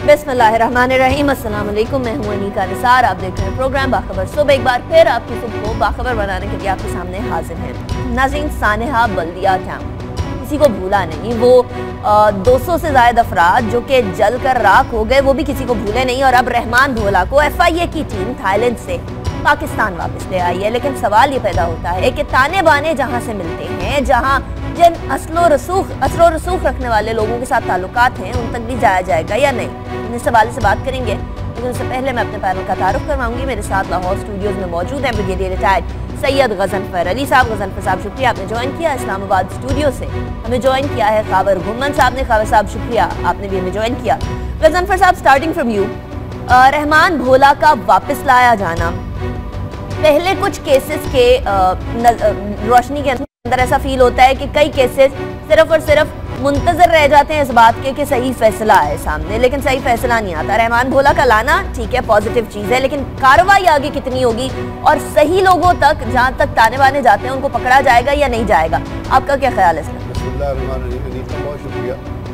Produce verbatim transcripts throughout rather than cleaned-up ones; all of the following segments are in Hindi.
बिस्मिल्लाहिर्रहमानिर्रहीम, अस्सलाम वालेकुम। मैं हूं अनीका निसार। आप देख रहे हैं प्रोग्राम बाखबर सुबह। एक बार फिर आपकी सुबह को बाखबर बनाने के लिए आपके सामने हाजिर हैं। नाज़रीन, सानेहा बल्दिया कैंप किसी को भूला नहीं। वो दो सौ से ज़ायद अफराद जो कि जल कर राख हो गए, वो भी किसी को भूले नहीं। और अब रहमान भोला को एफ आई ए की टीम थाईलैंड से पाकिस्तान वापस ले आई है। लेकिन सवाल ये पैदा होता है कि ताने बाने जहाँ से मिलते हैं, जहाँ जिन असलो रसूख असलो रसूख रखने वाले लोगों के साथ ताल्लुकात हैं, उन तक भी जाया जाएगा या नहीं, इस सवाल से बात करेंगे। लेकिन उससे पहले मैं अपने पैनल का तारुफ करवाऊंगी। मेरे साथ लाहौर स्टूडियोज में मौजूद हैं ब्रिगेडियर रिटायर्ड सैयद गजनफर अली साहब। गजनफर साहब शुक्रिया, आपने ज्वाइन किया। इस्लामाबाद स्टूडियो से हमें ज्वाइन किया है खावर घुम्मन साहब ने। खावर साहब शुक्रिया, आपने भी हमें ज्वाइन किया। गजनफर साहब, starting from you, Rehman Bhola का वापस लाया जाना, पहले कुछ केसेस के रोशनी के अंदर ऐसा फील होता है कि कई केसेस सिर्फ और सिर्फ मुंतजर रह जाते हैं इस बात के कि सही फैसला आए सामने, लेकिन सही फैसला नहीं आता। रहमान भोला का लाना ठीक है, पॉजिटिव चीज़ है, लेकिन कार्रवाई आगे कितनी होगी और सही लोगों तक, जहाँ तक ताने बाने जाते हैं, उनको पकड़ा जाएगा या नहीं जाएगा? आपका क्या ख्याल है इसमें? बहुत शुक्रिया।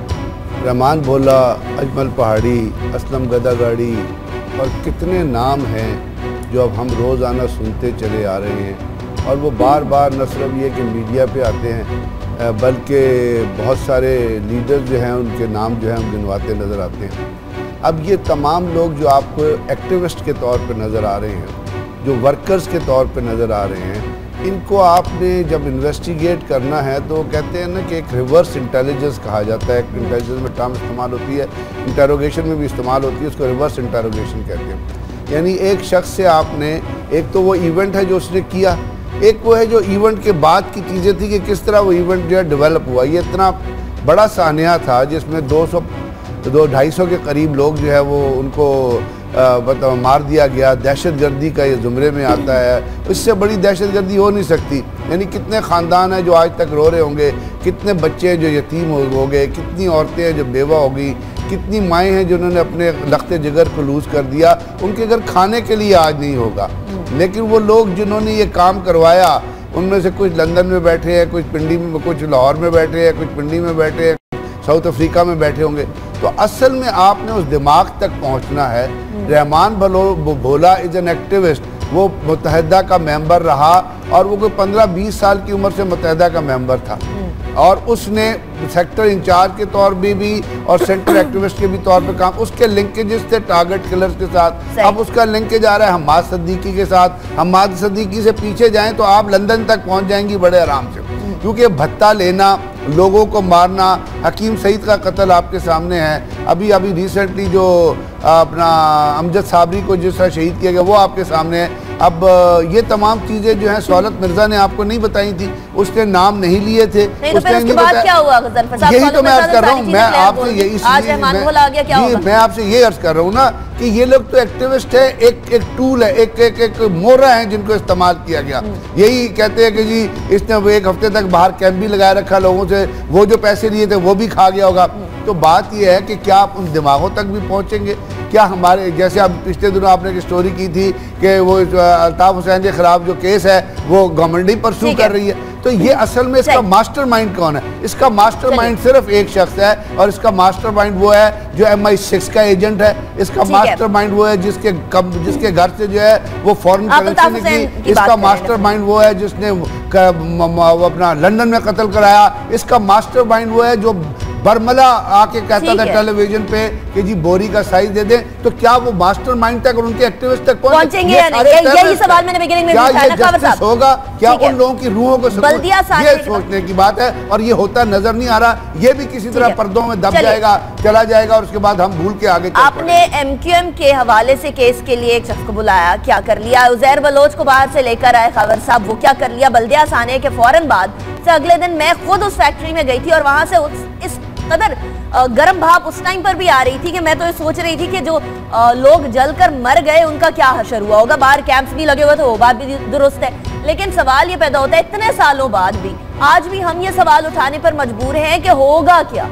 रहमान भोला, अजमल पहाड़ी, असलम गदागाड़ी और कितने नाम हैं जो अब हम रोज़ाना सुनते चले आ रहे हैं। और वो बार बार न सिर्फ ये कि मीडिया पे आते हैं, बल्कि बहुत सारे लीडर जो हैं उनके नाम जो हैं हम गिनवाते नज़र आते हैं। अब ये तमाम लोग जो आपको एक्टिविस्ट के तौर पर नज़र आ रहे हैं, जो वर्कर्स के तौर पर नज़र आ रहे हैं, इनको आपने जब इन्वेस्टिगेट करना है तो कहते हैं ना कि एक रिवर्स इंटेलिजेंस कहा जाता है। एक इंटेलिजेंस में टर्म इस्तेमाल होती है, इंटेरोगेशन में भी इस्तेमाल होती है, उसको रिवर्स इंटेरोगेशन कहते हैं। यानी एक शख्स से आपने, एक तो वो इवेंट है जो उसने किया, एक वो है जो इवेंट के बाद की चीज़ें थी कि किस तरह वो इवेंट जो है डेवलप हुआ। ये इतना बड़ा सानिया था जिसमें दो सौ दो ढाई सौ के करीब लोग जो है वो उनको मतलब मार दिया गया। दहशत गर्दी का ये ज़ुमरे में आता है, इससे बड़ी दहशत गर्दी हो नहीं सकती। यानी कितने ख़ानदान हैं जो आज तक रो रहे होंगे, कितने बच्चे हैं जो यतीम हो गए, कितनी औरतें हैं जो बेवा हो गई, कितनी माएँ हैं जिन्होंने अपने लख्ते जिगर को लूज़ कर दिया। उनके घर खाने के लिए आज नहीं होगा। लेकिन वो लोग जिन्होंने ये काम करवाया, उनमें से कुछ लंदन में बैठे हैं, कुछ पिंडी में, कुछ लाहौर में बैठे हैं, कुछ पिंडी में बैठे हैं, साउथ अफ्रीका में बैठे होंगे। तो असल में आपने उस दिमाग तक पहुंचना है। Rehman Bhola is an activist. वो मुत्तहिदा का मेंबर रहा और वो कोई पंद्रह बीस साल की उम्र से मुत्तहिदा का मेंबर था और उसने सेक्टर इंचार्ज के तौर पर भी और सेंटर एक्टिविस्ट के भी तौर पे काम, उसके लिंकेजेस थे टारगेट किलर्स के साथ। अब उसका लिंकेज आ रहा है हम्माद सिद्दीकी के साथ। हम्माद सिद्दीकी से पीछे जाएं तो आप लंदन तक पहुंच जाएंगी बड़े आराम से, क्योंकि भत्ता लेना, लोगों को मारना, हकीम सईद का कत्ल आपके सामने है। अभी अभी रिसेंटली जो अपना अमजद साबरी को जिस तरह शहीद किया गया वो आपके सामने है। अब ये तमाम चीज़ें जो हैं सौलत मिर्ज़ा ने आपको नहीं बताई थी, उसने नाम नहीं लिए थे। नहीं, तो फिर उसके बाद क्या हुआ? यही तो मैं अर्ज कर रहा हूँ, मैं आपसे यही मैं आपसे ये अर्ज कर रहा हूँ ना कि ये लोग तो एक्टिविस्ट है, एक एक टूल है, एक एक एक मोहरा है जिनको इस्तेमाल किया गया। यही कहते हैं कि जी इसने वो एक हफ्ते तक बाहर कैंप भी लगाए रखा लोगों से, वो जो पैसे लिए थे वो भी खा गया होगा। तो बात यह है कि क्या आप उन दिमागों तक भी पहुंचेंगे? क्या हमारे जैसे अब पिछले दिनों आपने एक स्टोरी की थी कि वो अल्ताफ हुसैन के खिलाफ जो केस है वो गवर्नमेंट ही परस्यू कर रही है। तो ये असल में इसका मास्टरमाइंड कौन है? इसका मास्टरमाइंड सिर्फ एक शख्स है और इसका मास्टरमाइंड वो है जो एम आई सिक्स का एजेंट है। इसका मास्टरमाइंड वो है जिसके कम जिसके घर से जो है वो फॉरेन करेंसी निकली। इसका मास्टरमाइंड वो है जिसने अपना लंदन में कत्ल कराया। इसका मास्टरमाइंड वो है जो बरमला आके कहता था टेलीविजन पे कि जी बोरी का साइज दे दें। तो क्या वो मास्टरमाइंड तक और उनके एक्टिविस्ट तक पहुंचेंगे? यही सवाल मैंने बिगिनिंग में पूछा ना, खावर साहब होगा क्या उन लोगों की रूहों को ये सोचने की बात है और ये होता नजर नहीं आ रहा। ये भी किसी तरह पर्दों में दब जाएगा, चला जाएगा और उसके बाद हम भूल के आगे। आपने एम क्यू एम के हवाले से केस के लिए एक शख्स को बुलाया, क्या कर लिया? उजैर बलोच को बाहर से लेकर आए खावर साहब, वो क्या कर लिया? बल्दिया साने के फौरन बाद से अगले दिन मैं खुद उस फैक्ट्री में गई थी और वहां से इस कदर गर्म भाप उस टाइम पर भी आ रही थी कि मैं तो ये सोच रही थी कि जो लोग जलकर मर गए उनका क्या हशर हुआ होगा। बाहर कैंप्स भी लगे हुए थे, वो बात भी दुरुस्त है, लेकिन सवाल ये पैदा होता है इतने सालों बाद भी, आज भी हम ये सवाल उठाने पर मजबूर हैं कि होगा क्या?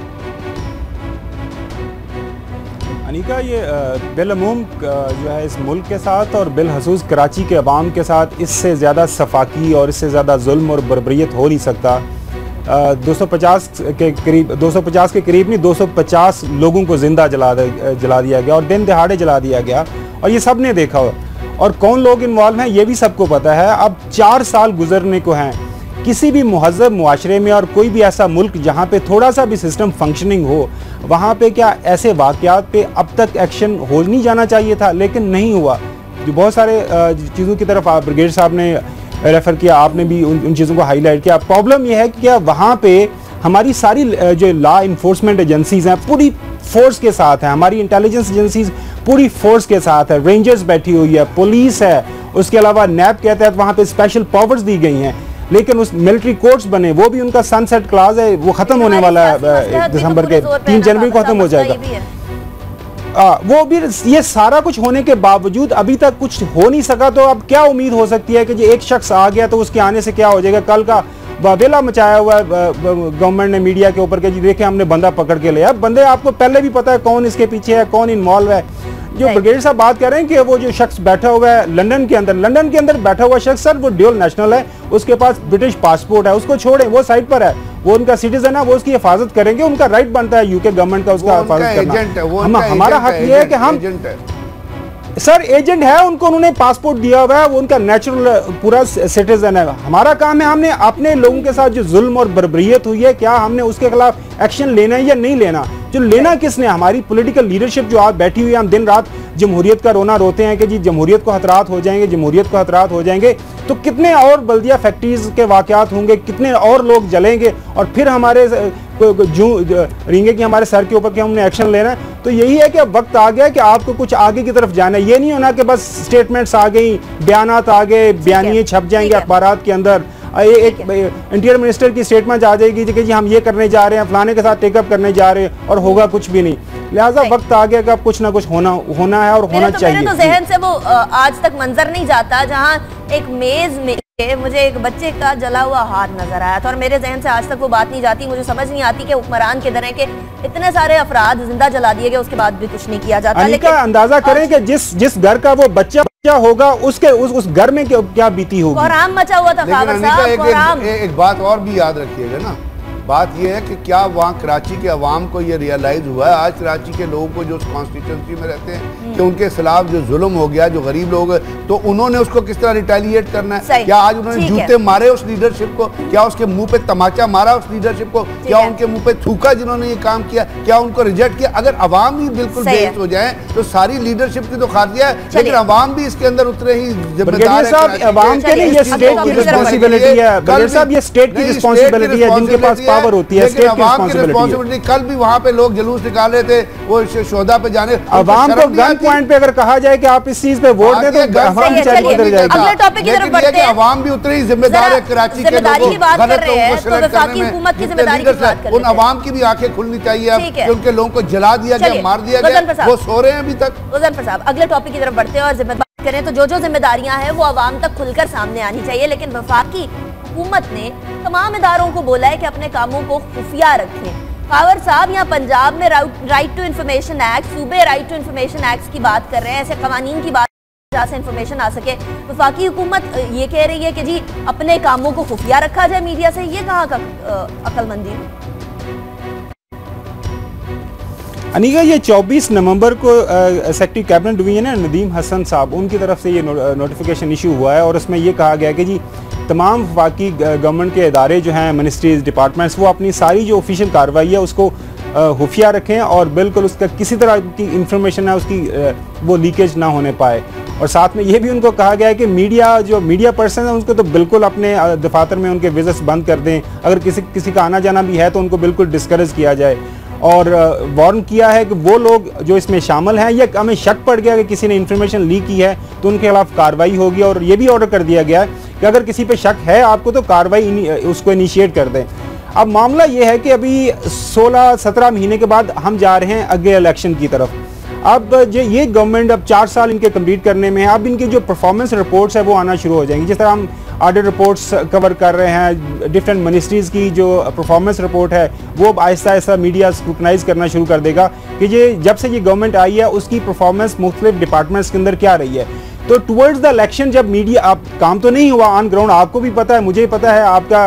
अनीका, ये बिलअमूम जो है इस मुल्क के साथ और बिलखसूस कराची के अवाम के साथ इससे ज़्यादा सफाकी और इससे ज़्यादा जुल्म और बर्बरियत हो नहीं सकता। दो सौ पचास के करीब दो सौ पचास के करीब नहीं दो सौ पचास लोगों को जिंदा जला जला दिया गया और दिन दहाड़े जला दिया गया, और ये सब ने देखा। और कौन लोग इन्वॉल्व हैं ये भी सबको पता है। अब चार साल गुजरने को हैं, किसी भी मुहज़्ज़ब मुआशरे में और कोई भी ऐसा मुल्क जहाँ पे थोड़ा सा भी सिस्टम फंक्शनिंग हो, वहाँ पे क्या ऐसे वाक़यात पे अब तक एक्शन हो नहीं जाना चाहिए था, लेकिन नहीं हुआ। जो बहुत सारे चीज़ों की तरफ आप ब्रिगेड साहब ने रेफ़र किया, आपने भी उन, उन चीज़ों को हाईलाइट किया। प्रॉब्लम यह है कि क्या वहाँ पे हमारी सारी जो लॉ इन्फोर्समेंट एजेंसीज़ हैं पूरी फोर्स के साथ हैं, हमारी इंटेलिजेंस एजेंसीज पूरी फोर्स के साथ है, रेंजर्स बैठी हुई है, पुलिस है, उसके अलावा नैब के तहत वहाँ पे स्पेशल पावर्स दी गई हैं, लेकिन उस मिलिट्री कोर्ट्स बने वो भी उनका सनसेट क्लास है, वो ख़त्म होने वाला है दिसंबर के तीन जनवरी को ख़त्म हो जाएगा। आ, वो भी ये सारा कुछ होने के बावजूद अभी तक कुछ हो नहीं सका, तो अब क्या उम्मीद हो सकती है कि जो एक शख्स आ गया तो उसके आने से क्या हो जाएगा। कल का वावेला मचाया हुआ है गवर्नमेंट ने मीडिया के ऊपर के जी देखे हमने बंदा पकड़ के लिया। बंदे आपको पहले भी पता है कौन इसके पीछे है, कौन इन्वॉल्व है। जो ब्रिगेड साहब बात कर रहे हैं कि वो जो शख्स बैठा हुआ है लंदन के अंदर, लंदन के अंदर बैठा हुआ शख्स सर वो ड्यूल नेशनल है, उसके पास ब्रिटिश पासपोर्ट है, उसको छोड़ें, वो साइड पर है, वो उनका सिटीजन है, वो उसकी हिफाजत करेंगे, उनका राइट बनता है यूके गवर्नमेंट का उसका हिफाजत करना। हम हमारा हक ये है कि हम सर एजेंट है, उनको उन्होंने पासपोर्ट दिया हुआ है, वो उनका नेचुरल पूरा सिटीजन है। हमारा काम है हमने अपने लोगों के साथ जो जुल्म और बर्बरियत हुई है क्या हमने उसके खिलाफ एक्शन लेना है या नहीं लेना। जो लेना किसने, हमारी पॉलिटिकल लीडरशिप जो आप बैठी हुई है, हम दिन रात जमहूरियत का रोना रोते हैं कि जी जमहूरियत को खतरात हो जाएंगे, जमहूरियत को खतरात हो जाएंगे, तो कितने और बल्दिया फैक्ट्रीज के वाकयात होंगे, कितने और लोग जलेंगे और फिर हमारे जू रिंगे कि हमारे सर के ऊपर कि हमने एक्शन लेना है। तो यही है कि अब वक्त आ गया कि आपको कुछ आगे की तरफ जाना है। ये नहीं होना कि बस स्टेटमेंट्स आ गई, बयानात आ गए, बयानिए छप जाएंगे अखबारात के अंदर, एक इंटीरियर मिनिस्टर की स्टेटमेंट आ जाएगी कि जी हम ये करने जा रहे हैं, फलाने के साथ टेकअप करने जा रहे हैं, और होगा कुछ भी नहीं। लिहाजा वक्त आ गया कि अब कुछ ना कुछ होना होना है और होना तो, चाहिए। मेरे तो जहन से वो आज तक मंजर नहीं जाता जहां एक मेज में मुझे एक बच्चे का जला हुआ हाथ नजर आया था, और मेरे जहन से आज तक वो बात नहीं जाती। मुझे समझ नहीं आती कि हुक्मरान के तरह के इतने सारे अफराद जिंदा जला दिए गए, उसके बाद भी कुछ नहीं किया जाता। लेकिन अंदाजा करें कि जिस जिस घर का वो बच्चा बच्चा होगा उसके उस उस घर में क्या बीती होगी। कोहराम मचा हुआ था खावर साहब। एक, एक, एक, एक बात और भी याद रखिएगा ना, बात यह है कि क्या वहाँ कराची के अवाम को ये रियलाइज हुआ है, आज कराची के लोगों को जो कॉन्स्टिट्यूंसी में रहते हैं कि उनके खिलाफ जो जुल्म हो गया, जो गरीब लोग, तो उन्होंने उसको किस तरह रिटेलिएट करना है। क्या आज उन्होंने जूते मारे उस लीडरशिप को, क्या उसके मुंह पे तमाचा मारा उस लीडरशिप को, क्या उनके मुंह पे थूका जिन्होंने ये काम किया, क्या उनको रिजेक्ट किया। अगर अवाम ही बिल्कुल बेइज्जत हो जाए तो सारी लीडरशिप की तो खातिया है, लेकिन अवाम भी इसके अंदर उतरे ही जिम्मेदार है। अवाम के लिए ये स्टेट की रिस्पांसिबिलिटी है, ब्रिगेड साहब ये स्टेट की रिस्पांसिबिलिटी है, जिनके पास पावर होती है, स्टेट की रिस्पांसिबिलिटी। कल भी वहाँ पे लोग जुलूस निकाल रहे थे वो शोधा पे जाने, अवाम को गन पॉइंट पे अगर कहा जाए कि आप इस चीज पे वोट दें तो अवाम बेचारी उतर जाएगी। अगले टॉपिक की तरफ बढ़ते हैं। अवाम भी उतनी ही जिम्मेदार है कराची के लोगों को गलत लोगों को सिलेक्ट करने में। उन अवाम की भी आंखें खुलनी चाहिए कि उनके लोगों को जला दिया गया, मार दिया गया, वो सो रहे हैं अभी तक। मुजफ्फर साहब अगले टॉपिक की तरफ बढ़ते हैं और जिम्मेदारी करें तो जो जो जिम्मेदारियां हैं वो अवाम तक खुलकर सामने आनी चाहिए। लेकिन वफाकी हुकूमत ने तमाम इदारों को बोला है कि अपने कामों को खुफिया रखें। खावर साहब यहाँ पंजाब में राइट टू इन्फॉर्मेशन एक्ट, सूबे राइट टू इन्फॉर्मेशन एक्ट की बात कर रहे हैं, ऐसे कवानीन की बात जहाँ से इन्फॉर्मेशन आ सके। वफाकी हुकूमत ये कह रही है कि जी अपने कामों को खुफिया रखा जाए मीडिया से, ये कहाँ का अक्लमंदी। अनिका ये चौबीस नवंबर को सेक्रेटरी कैबिनेट डिवीजन है नदीम हसन साहब, उनकी तरफ से ये नो, नोटिफिकेशन इशू हुआ है और उसमें ये कहा गया कि जी तमाम वफाकी गवर्नमेंट के इदारे जो हैं, मिनिस्ट्रीज, डिपार्टमेंट्स, वो अपनी सारी जो ऑफिशियल कार्रवाई है उसको खुफिया रखें और बिल्कुल उसका किसी तरह की इंफॉर्मेशन है उसकी वो लीकेज ना होने पाए। और साथ में ये भी उनको कहा गया है कि मीडिया जो मीडिया पर्सन है उनको तो बिल्कुल अपने दफातर में उनके विजिट्स बंद कर दें, अगर किसी किसी का आना जाना भी है तो उनको बिल्कुल डिस्करेज किया जाए। और वार्न किया है कि वो लोग जो इसमें शामिल हैं या हमें शक पड़ गया कि किसी ने इन्फॉर्मेशन लीक की है तो उनके खिलाफ कार्रवाई होगी। और ये भी ऑर्डर कर दिया गया है कि अगर किसी पे शक है आपको तो कार्रवाई उसको इनिशिएट कर दें। अब मामला ये है कि अभी सोलह सत्रह महीने के बाद हम जा रहे हैं अगले इलेक्शन की तरफ। अब जो ये गवर्नमेंट अब चार साल इनके कंप्लीट करने में है, अब इनकी जो परफॉर्मेंस रिपोर्ट्स है वो आना शुरू हो जाएंगी। जिस तरह हम ऑडिट रिपोर्ट्स कवर कर रहे हैं, डिफरेंट मिनिस्ट्रीज़ की जो परफॉर्मेंस रिपोर्ट है वो आहिस्ता आहिस्ता मीडिया स्क्रूटनाइज करना शुरू कर देगा कि ये जब से ये गवर्नमेंट आई है उसकी परफॉर्मेंस मुख्तलिफ डिपार्टमेंट्स के अंदर क्या रही है। तो टुवर्ड्स द इलेक्शन जब मीडिया, आप काम तो नहीं हुआ ऑन ग्राउंड, आपको भी पता है, मुझे पता है, आपका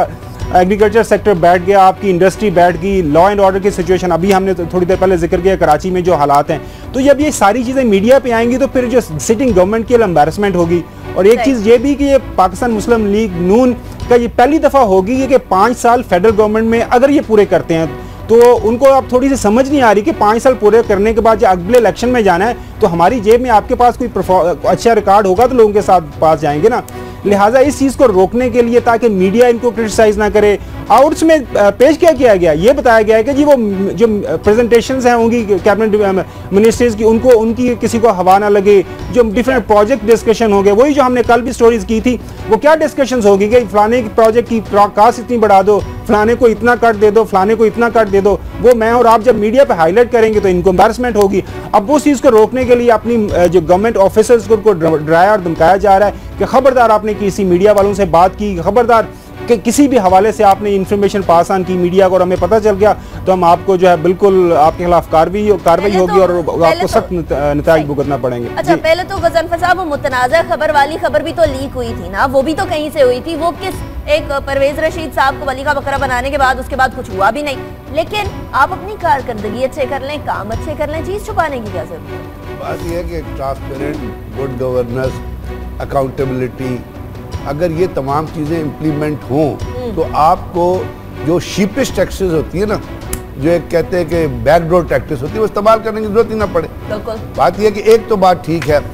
एग्रीकल्चर सेक्टर बैठ गया, आपकी इंडस्ट्री बैठ गई, लॉ एंड ऑर्डर की सिचुएशन अभी हमने थोड़ी देर पहले जिक्र किया कराची में जो हालात हैं, तो जब ये सारी चीज़ें मीडिया पे आएंगी तो फिर जो सिटिंग गवर्नमेंट की एम्बैरसमेंट होगी। और एक चीज़ ये भी कि ये पाकिस्तान मुस्लिम लीग नून का ये पहली दफ़ा होगी कि पाँच साल फेडरल गवर्नमेंट में अगर ये पूरे करते हैं तो उनको अब थोड़ी सी समझ नहीं आ रही कि पाँच साल पूरे करने के बाद जब अगले इलेक्शन में जाना है तो हमारी जेब में आपके पास कोई अच्छा रिकॉर्ड होगा तो लोगों के साथ पास जाएंगे ना। लिहाजा इस चीज़ को रोकने के लिए ताकि मीडिया इनको क्रिटिसाइज ना करे, आउट्स में पेश क्या किया गया, ये बताया गया है कि जी वो जो प्रेजेंटेशंस हैं होंगी कैबिनेट मिनिस्टर्स की, उनको उनकी किसी को हवा ना लगे, जो डिफरेंट प्रोजेक्ट डिस्कशन हो गए, वही जो हमने कल भी स्टोरीज की थी, वो क्या डिस्कशंस होगी कि फलाने प्रोजेक्ट की कास्ट इतनी बढ़ा दो, फलाने को इतना कट दे दो, फलाने को इतना कट दे दो। वो मैं और आप जब मीडिया पे हाईलाइट करेंगे तो इनको एम्बैरसमेंट होगी। अब उस चीज़ को रोकने के लिए अपनी जो गवर्नमेंट ऑफिसर्स को डराया और धमकाया जा रहा है कि खबरदार आपने किसी मीडिया वालों से बात की, खबरदार कि किसी भी हवाले से आपने इन्फॉर्मेशन पास ऑन की मीडिया को और हमें पता चल गया तो हम आपको जो है बिल्कुल आपके खिलाफ कार्रवाई कार्रवाई होगी और आपको सख्त नताइज भुगतना पड़ेंगे। अच्छा, पहले तो गजनफर साहब वो मुतनाज़ा खबर वाली खबर भी तो लीक हुई थी ना, वो भी तो कहीं से हुई थी। वो किस एक परवेज रशीद साहब को वली का बकरा बनाने के बाद उसके बाद कुछ हुआ भी नहीं, लेकिन आप अपनी कारकर्दगी अच्छे कर लें, काम अच्छे कर लें, चीज़ छुपाने की क्या जरूरत है? बात यह है कि ट्रांसपेरेंट, गुड गवर्नेंस, अकाउंटेबिलिटी, अगर ये तमाम चीज़ें इम्प्लीमेंट हों तो आपको जो शीपिश टैक्सेस होती है ना, जो एक कहते हैं कि बैकडोर टैक्सेस होती है, वो इस्तेमाल करने की जरूरत ही ना पड़े। बात यह है कि एक तो बात ठीक है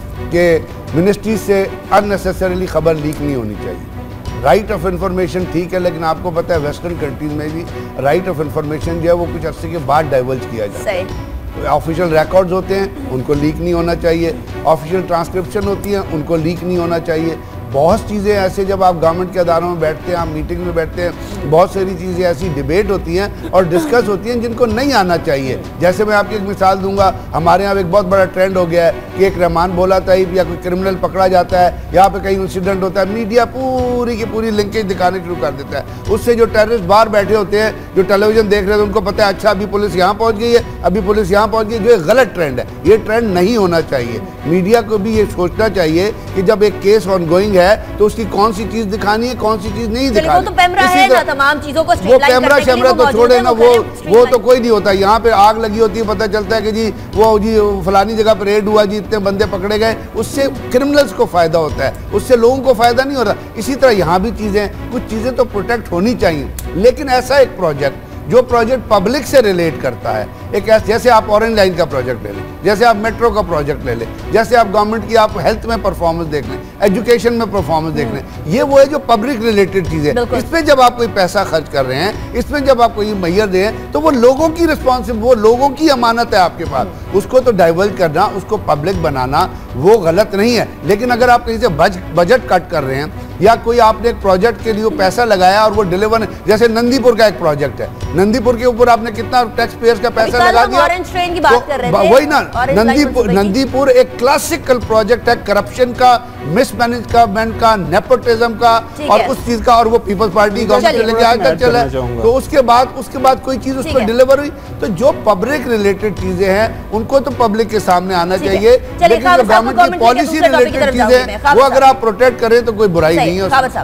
कि मिनिस्ट्री से अननेसेसरीली खबर लीक नहीं होनी चाहिए। राइट ऑफ इंफॉर्मेशन ठीक है, लेकिन आपको पता है वेस्टर्न कंट्रीज में भी राइट ऑफ इंफॉर्मेशन जो है वो कुछ अर्से के बाद डाइवर्ज किया जाता है। ऑफिशियल रिकॉर्ड्स होते हैं उनको लीक नहीं होना चाहिए, ऑफिशियल ट्रांसक्रिप्शन होती हैं उनको लीक नहीं होना चाहिए। बहुत चीज़ें ऐसे जब आप गवर्नमेंट के अदारों में बैठते हैं, आप मीटिंग में बैठते हैं, बहुत सारी चीज़ें ऐसी डिबेट होती हैं और डिस्कस होती हैं जिनको नहीं आना चाहिए। जैसे मैं आपकी एक मिसाल दूंगा, हमारे यहाँ एक बहुत बड़ा ट्रेंड हो गया है कि एक रहमान बोला टाइप या कोई क्रिमिनल पकड़ा जाता है, यहाँ पे कहीं इंसिडेंट होता है, मीडिया पूरी की पूरी लिंकेज दिखाने शुरू कर देता है। उससे जो टेररिस्ट बाहर बैठे होते हैं, जो टेलीविजन देख रहे हैं, उनको पता है अच्छा अभी पुलिस यहाँ पहुँच गई है, अभी पुलिस यहाँ पहुँच गई, जो एक गलत ट्रेंड है। ये ट्रेंड नहीं होना चाहिए। मीडिया को भी ये सोचना चाहिए कि जब एक केस ऑन गोइंग है तो उसकी कौन सी चीज दिखानी है, कौन सी चीज नहीं दिखानी। वो तो पैमरा है ना, तमाम चीजों को वो पैमरा शैमरा तो छोड़े ना, वो वो तो कोई नहीं होता। यहाँ पे आग लगी होती है, पता चलता है कि जी वो जी फलानी जगह पर रेड हुआ जी, इतने बंदे पकड़े गए, उससे क्रिमिनल्स को फायदा होता है, उससे लोगों को फायदा नहीं होता। इसी तरह यहाँ भी चीजें, कुछ चीजें तो प्रोटेक्ट होनी चाहिए, लेकिन ऐसा एक प्रोजेक्ट जो प्रोजेक्ट पब्लिक से रिलेट करता है, एक ऐसे जैसे आप ऑरेंज लाइन का प्रोजेक्ट ले लें, जैसे आप मेट्रो का प्रोजेक्ट ले लें, जैसे आप गवर्नमेंट की आप हेल्थ में परफॉर्मेंस देख लें, एजुकेशन में परफॉर्मेंस देख लें, ये वो है जो पब्लिक रिलेटेड चीज़ें। इसमें जब आप कोई पैसा खर्च कर रहे हैं, इसमें जब आप कोई मैयर दे हैं, तो वो लोगों की रिस्पॉन्सिबिलिटी, वो लोगों की अमानत है आपके पास, उसको तो डाइवर्ट करना, उसको पब्लिक बनाना वो गलत नहीं है। लेकिन अगर आप कहीं से बजट कट कर रहे हैं या कोई आपने एक प्रोजेक्ट के लिए पैसा लगाया और वो डिलीवर, जैसे नंदीपुर का एक प्रोजेक्ट है, नंदीपुर के ऊपर आपने कितना टैक्स पेयर्स का पैसा लगा दिया, ऑरेंज ट्रेन की बात कर रहे थे, वही ना, नंदीपुर नंदीपुर एक क्लासिकल प्रोजेक्ट है करप्शन का, मिसमैनेजमेंट का, नेपोटिज्म का और उस चीज का, और वो पीपल्स पार्टी गवर्नमेंट लेके आज तक चला। तो उसके बाद उसके बाद कोई चीज उस पर डिलीवर हुई, तो जो पब्लिक रिलेटेड चीजें हैं उनको तो पब्लिक के सामने आना चाहिए, लेकिन जो गवर्नमेंट की पॉलिसी रिलेटेड चीजें वो अगर आप प्रोटेक्ट करें तो कोई बुराई नहीं है।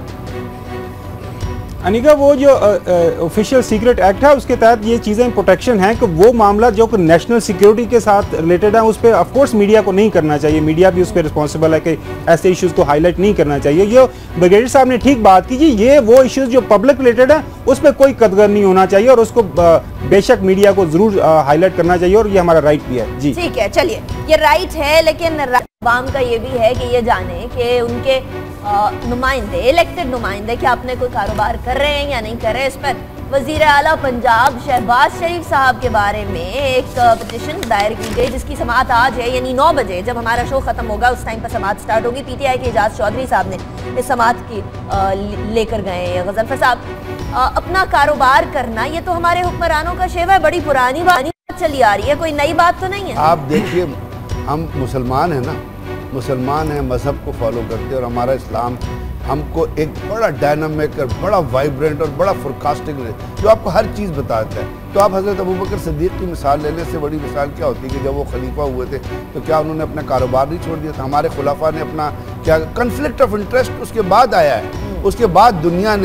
अनिका, वो जो ऑफिशियल सीक्रेट एक्ट है उसके तहत ये चीज़ें प्रोटेक्शन है कि वो मामला जो नेशनल सिक्योरिटी के साथ रिलेटेड है उस पर ऑफ कोर्स मीडिया को नहीं करना चाहिए। मीडिया भी उस पर रिस्पॉन्सिबल है कि ऐसे इश्यूज़ को हाईलाइट नहीं करना चाहिए। जो ब्रिगेडियर साहब ने ठीक बात की, ये वो इश्यूज़ जो पब्लिक रिलेटेड है उस पर कोई कदगर नहीं होना चाहिए और उसको बेशक मीडिया को जरूर हाईलाइट करना चाहिए और ये हमारा राइट भी है। जी ठीक है, चलिए ये राइट है, लेकिन अवाम का ये भी है कि ये जाने कि उनके नुमाइंदे, इलेक्टेड नुमाइंदे क्या अपने कोई कारोबार कर रहे हैं या नहीं कर रहे हैं। इस पर वजीर आला पंजाब शहबाज शरीफ साहब के बारे में एक पिटिशन दायर की गई जिसकी समाअत आज है, यानी नौ बजे जब हमारा शो खत्म होगा उस टाइम पर समाअत स्टार्ट होगी। पीटीआई के एजाज चौधरी साहब ने इस समाअत की लेकर गए। गजनफर साहब, अपना कारोबार करना ये तो हमारे हुक्मरानों का शेवा है, बड़ी पुरानी बात चली आ रही है, कोई नई बात तो नहीं है। आप देखिए, हम मुसलमान हैं ना, मुसलमान हैं, मज़हब को फॉलो करते हैं और हमारा इस्लाम हमको एक बड़ा डायनामिक और बड़ा वाइब्रेंट और बड़ा फोरकास्टिंग जो आपको हर चीज़ बताता है। तो आप हज़रत अबू बकर सिद्दीक़ की मिसाल लेने से बड़ी मिसाल क्या होती है कि जब वो खलीफा हुए थे तो क्या उन्होंने अपना कारोबार नहीं छोड़ दिया था? हमारे खुलाफा ने अपना क्या कन्फ्लिक्ट ऑफ इंटरेस्ट उसके बाद आया है, उसके बाद दुनिया ने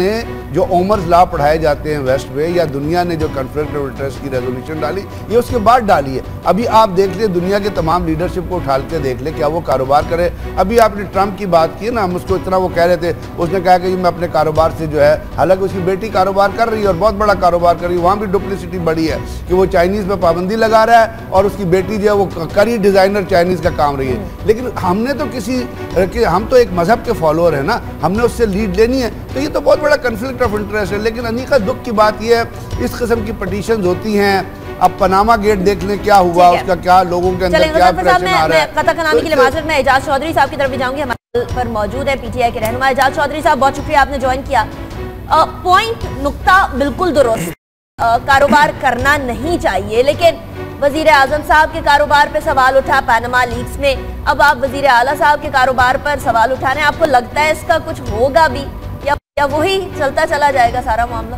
जो ओमर्स लॉ पढ़ाए जाते हैं वेस्ट में, या दुनिया ने जो कॉन्फ्लिक्ट ऑफ इंटरेस्ट की रेजोल्यूशन डाली, ये उसके बाद डाली है। अभी आप देख ले, दुनिया के तमाम लीडरशिप को उठाल के देख ले, क्या वो कारोबार करे। अभी आपने ट्रंप की बात की ना, हम उसको इतना वो कह रहे थे, उसने कहा कि मैं अपने कारोबार से जो है, हालांकि उसकी बेटी कारोबार कर रही है और बहुत बड़ा कारोबार कर रही है, वहाँ भी डुप्लिसिटी बड़ी है कि वो चाइनीज़ पर पाबंदी लगा रहा है और उसकी बेटी जो है वो करी डिज़ाइनर चाइनीज़ का काम रही है। लेकिन हमने तो किसी कि हम तो एक मजहब के फॉलोअर हैं ना, हमने उससे लीड लेनी है, तो ये तो बहुत बड़ा कन्फ्लिक्ट ऑफ इंटरेस्ट है। लेकिन अनीका दुख की बात यह है, इस किस्म की पटिशन्स होती हैं। अब पनामा गेट देख लें क्या हुआ, उसका क्या लोगों के अंदर क्या प्रेशर आ रहा है। कथाकनामी के लिए माजरत मैं एजाज चौधरी साहब की तरफ भी जाऊंगी, हमारे पर मौजूद है पीटीआई के रहनुमा एजाज चौधरी साहब, बहुत शुक्रिया आपने ज्वाइन किया। पॉइंट नुक्ता बिल्कुल दुरुस्त, कारोबार करना नहीं चाहिए, लेकिन वजीर आजम साहब के कारोबार पे सवाल उठा पनामा लीक्स में, अब आप वजीर आला साहब के कारोबार पर सवाल उठा रहे हैं। आपको लगता है इसका कुछ होगा भी या, या वही चलता चला जाएगा सारा मामला?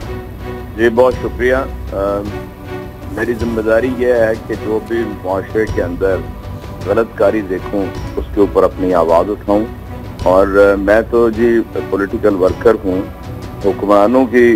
जी बहुत शुक्रिया। आ, मेरी जिम्मेदारी यह है कि जो भी मुआशरे के अंदर गलत कारी देखूँ उसके ऊपर अपनी आवाज़ उठाऊँ, और मैं तो जी पॉलिटिकल वर्कर हूँ, हुक्मरानों की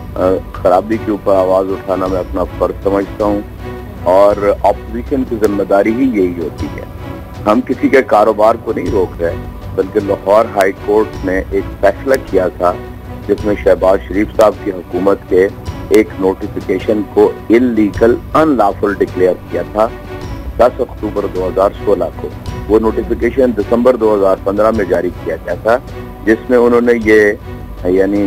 खराबी के ऊपर आवाज़ उठाना मैं अपना फर्ज समझता हूँ, और ऑपोजिशन की जिम्मेदारी ही यही होती है। हम किसी के कारोबार को नहीं रोक रहे, बल्कि लाहौर हाई कोर्ट ने एक फैसला किया था जिसमें शहबाज शरीफ साहब की हुकूमत के एक नोटिफिकेशन को इल्लीगल अनलॉफुल डिक्लेयर किया था दस अक्टूबर दो हज़ार सोलह को। वो नोटिफिकेशन दिसंबर दो हज़ार पंद्रह में जारी किया गया था, जिसमें उन्होंने ये यानी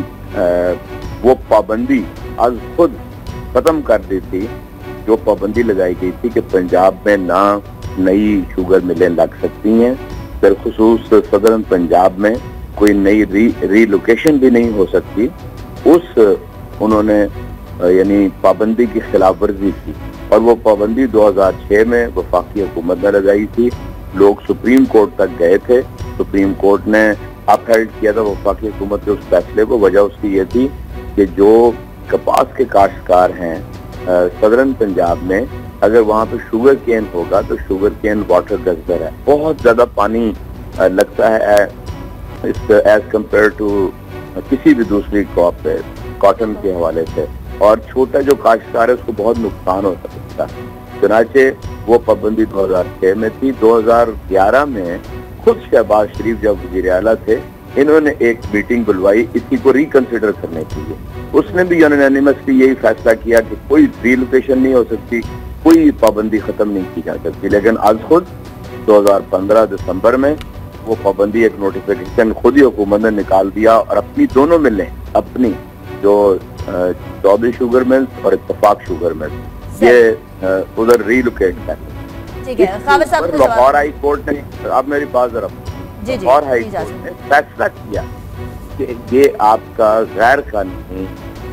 वो पाबंदी आज खुद खत्म कर दी थी, जो पाबंदी लगाई गई थी कि पंजाब में ना नई शुगर मिलें लग सकती हैं, बिलखुसूस सदर्न पंजाब में कोई नई री रीलोकेशन भी नहीं हो सकती। उस उन्होंने यानी पाबंदी की खिलाफ वर्जी की, और वो पाबंदी दो हज़ार छह में वफाकी हुकूमत ने लगाई थी। लोग सुप्रीम कोर्ट तक गए थे, सुप्रीम कोर्ट ने अपहेल्ड किया था वफाकी हुकूमत के उस फैसले को। वजह उसकी ये थी कि जो कपास के काश्तकार हैं सदर्न पंजाब में, अगर वहाँ पे शुगर केन होगा तो शुगर केन वाटर गजर है, बहुत ज्यादा पानी लगता है इस एज कम्पेयर टू किसी भी दूसरी क्रॉप पे कॉटन के हवाले से, और छोटा जो काश्तकार है उसको बहुत नुकसान हो सकता है। चुनाचे वो पाबंदी दो हज़ार छह में थी। दो हज़ार ग्यारह में खुद शहबाज शरीफ जब वज़ीर आला थे, इन्होंने एक मीटिंग बुलवाई इसी को रिकंसिडर करने के लिए। उसने भी यूनानिमसली यही फैसला किया कि कोई रीलोकेशन नहीं हो सकती, कोई पाबंदी खत्म नहीं की जा सकती। लेकिन आज खुद दो हज़ार पंद्रह दिसंबर में वो पाबंदी एक नोटिफिकेशन खुद ही हुकूमत ने निकाल दिया, और अपनी दोनों मिलें, अपनी जो चौधरी शुगर मिल्स और इत्तेफाक शुगर मिल्स, ये उधर रीलोकेट कर। ठीक है, खाबिर साहब, लाहौर हाई कोर्ट ने, आप मेरी बात जरा, लाहौर हाई कोर्ट ने फैसला किया कि ये आपका गैर कानूनी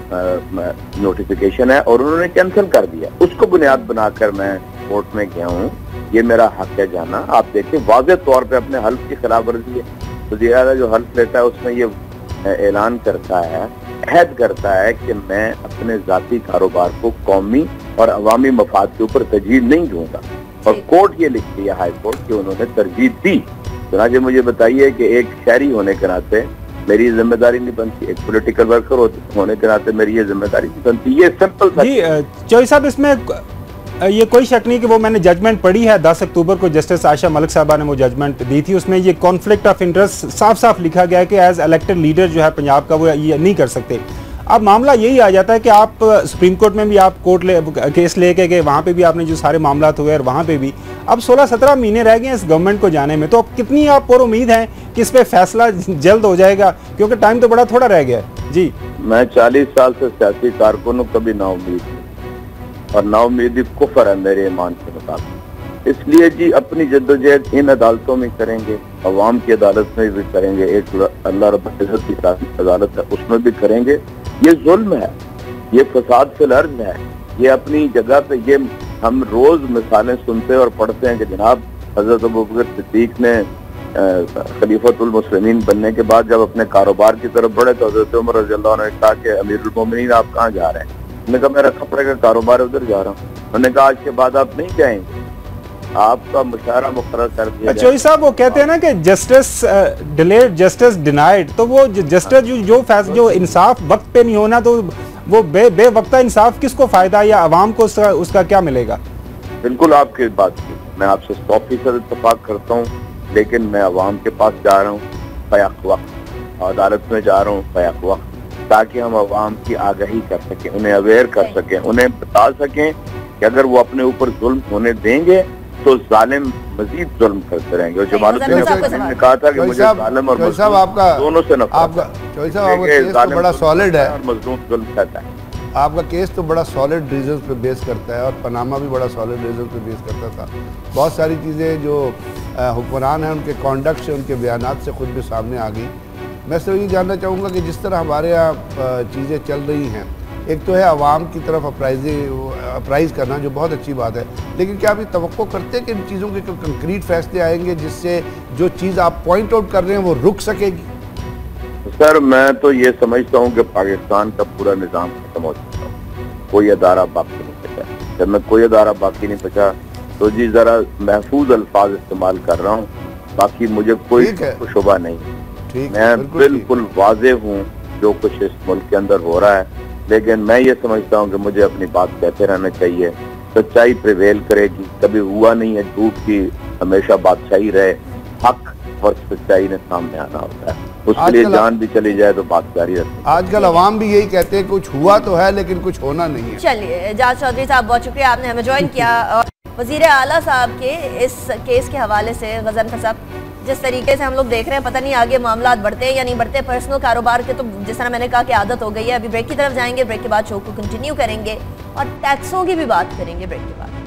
नोटिफिकेशन है, और उन्होंने कैंसिल कर दिया। उसको बुनियाद बनाकर मैं कोर्ट में गया हूँ, ये मेरा हक है जाना। आप देखिए वाज़ेह तौर पे अपने हल्फ की खिलाफ वर्जी है। वज़ीर आला जो हल्फ लेता है उसमें ये ऐलान करता है, अहद करता है कि मैं अपने जाती कारोबार को कौमी और अवामी मफाद के ऊपर तरजीह नहीं दूंगा, और कोर्ट ये लिखती है हाई कोर्ट कि उन्होंने तरजीह दी। चुनांचे मुझे बताइए कि एक शहरी होने के नाते मेरी जिम्मेदारी नहीं बनती, एक पॉलिटिकल वर्कर होने के नाते मेरी ये जिम्मेदारी नहीं बनती। ये सिंपल जी चौधरी साहब, इसमें ये कोई शक नहीं कि वो मैंने जजमेंट पढ़ी है, दस अक्टूबर को जस्टिस आयशा मलिक साहबा ने वो जजमेंट दी थी। उसमें ये कॉन्फ्लिक्ट ऑफ इंटरेस्ट साफ साफ लिखा गया है कि एज इलेक्टेड लीडर जो है पंजाब का वो ये नहीं कर सकते। अब मामला यही आ जाता है कि आप सुप्रीम कोर्ट में भी आप कोर्ट ले केस लेके गए, वहाँ पे भी आपने जो सारे मामला हुए और वहाँ पे भी अब सोलह सत्रह महीने रह गए इस गवर्नमेंट को जाने में, तो अब कितनी आप और उम्मीद है कि इस पर फैसला जल्द हो जाएगा, क्योंकि टाइम तो बड़ा थोड़ा रह गया है। जी मैं चालीस साल से सियासी कारकुन हूँ, कभी नाउम्मीद, और नाउम्मीदी कुफर है मेरे ईमान के मुताबिक। इसलिए जी अपनी जद्दोजहद इन अदालतों में करेंगे, अवाम की अदालत में भी करेंगे, एक अल्लाह रब्बुल इज्जत की अदालत है उसमें भी करेंगे। ये जुल्म है, ये फसाद फिल अर्ज़ है, ये अपनी जगह पे। ये हम रोज मिसालें सुनते और पढ़ते हैं कि जनाब हजरत अबू बकर सिद्दीक ने खलीफतुल मुस्लिमीन बनने के बाद जब अपने कारोबार की तरफ बढ़े तो हजरत उमर रज़ी अल्लाह अन्हु ने कहा कि अमीरुल मोमिनीन आप कहाँ जा रहे हैं? उन्होंने कहा मेरा कपड़े का कारोबार उधर जा रहा हूँ। उन्होंने कहा आज के बाद आप नहीं जाएंगे। आपका मुशारा मुकर्रर कर दिया जाए। चौधरी साहब वो कहते हैं ना कि जस्टिस डिलेड जस्टिस डिनाइड, तो वो जस्टिस जो जो फैसला जो इंसाफ वक्त पे नहीं होना, तो वो बे बेवक्ता इंसाफ किसको फायदा या आवाम को उसका, उसका क्या मिलेगा? बिल्कुल आपकी बात की मैं आपसे सौ फीसद इत्तेफाक करता हूँ, लेकिन मैं आवाम के पास जा रहा हूँ फ़याक वक्त, अदालत में जा रहा हूँ फ़याक वक्त, ताकि हम आवाम की आगाही कर सकें, उन्हें अवेयर कर सकें, उन्हें बता सकें कि अगर वो अपने ऊपर जुल्म होने देंगे तो जालिम मजीद जुल्म करते रहेंगे। और जमालुद्दीन ने कहा था कि मुझे जालिम और मजलूम आपका दोनों से नफरत आपका चौधरी साहब आपका केस तो बड़ा सॉलिड है और मजलूम जुल्म कहता है। आपका केस तो बड़ा सॉलिड रीजन पे बेस करता है और पनामा भी बड़ा सॉलिड रीजन पे बेस करता था। बहुत सारी चीज़ें जो हुक्मरान हैं उनके कॉन्डक्ट से, उनके बयानात से खुद भी सामने आ गई। मैं सिर्फ ये जानना चाहूँगा कि जिस तरह हमारे यहाँ चीज़ें चल रही हैं, एक तो है आवाम की तरफ अप्राइजिंग अप्राइज करना, जो बहुत अच्छी बात है, लेकिन क्या आप ये तवक्को करते हैं कि इन चीज़ों के कंक्रीट फैसले आएंगे जिससे जो चीज़ आप पॉइंट आउट कर रहे हैं वो रुक सकेगी? सर मैं तो ये समझता हूँ कि पाकिस्तान का पूरा निज़ाम खत्म हो चुका है, कोई अदारा बाकी नहीं बचा। जब मैं कोई अदारा बाकी नहीं बचा तो जी ज़रा महफूज अल्फाज इस्तेमाल कर रहा हूँ, बाकी मुझे कोई शुबा नहीं। मैं बिल्कुल वाज़ेह हूँ जो कुछ इस मुल्क के अंदर हो रहा है, लेकिन मैं ये समझता हूँ कि मुझे अपनी बात कहते रहना चाहिए। सच्चाई प्रिवेल करेगी, कभी हुआ नहीं है झूठ की हमेशा बादशाही रहे, हक और सच्चाई ने सामने आना होता है, उसके लिए जान भी चली जाए तो बात जारी रहती है। आजकल अवाम भी यही कहते हैं कुछ हुआ तो है लेकिन कुछ होना नहीं है। चलिए एजाज चौधरी साहब बहुत शुक्रिया, आपने हमें ज्वाइन किया। वजीर आला साहब के इस केस के हवाले से गजनफर साहब, जिस तरीके से हम लोग देख रहे हैं, पता नहीं आगे मामला बढ़ते हैं या नहीं बढ़ते। पर्सनल कारोबार के तो जिस तरह मैंने कहा कि आदत हो गई है। अभी ब्रेक की तरफ जाएंगे, ब्रेक के बाद शो को कंटिन्यू करेंगे और टैक्सों की भी बात करेंगे ब्रेक के बाद।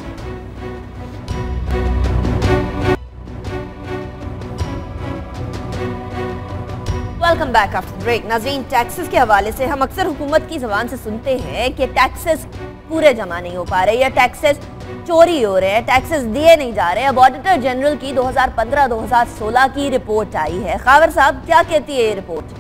Welcome back after break. नाज़रीन, टैक्सेस के हवाले से हम अक्सर हुकूमत की ज़बान से सुनते हैं कि टैक्सेस पूरे जमा नहीं हो पा रहे या टैक्सेस चोरी हो रहे हैं, टैक्सेस दिए नहीं जा रहे। अब ऑडिटर जनरल की दो हज़ार पंद्रह दो हज़ार सोलह की रिपोर्ट आई है। खावर साहब क्या कहती है ये रिपोर्ट?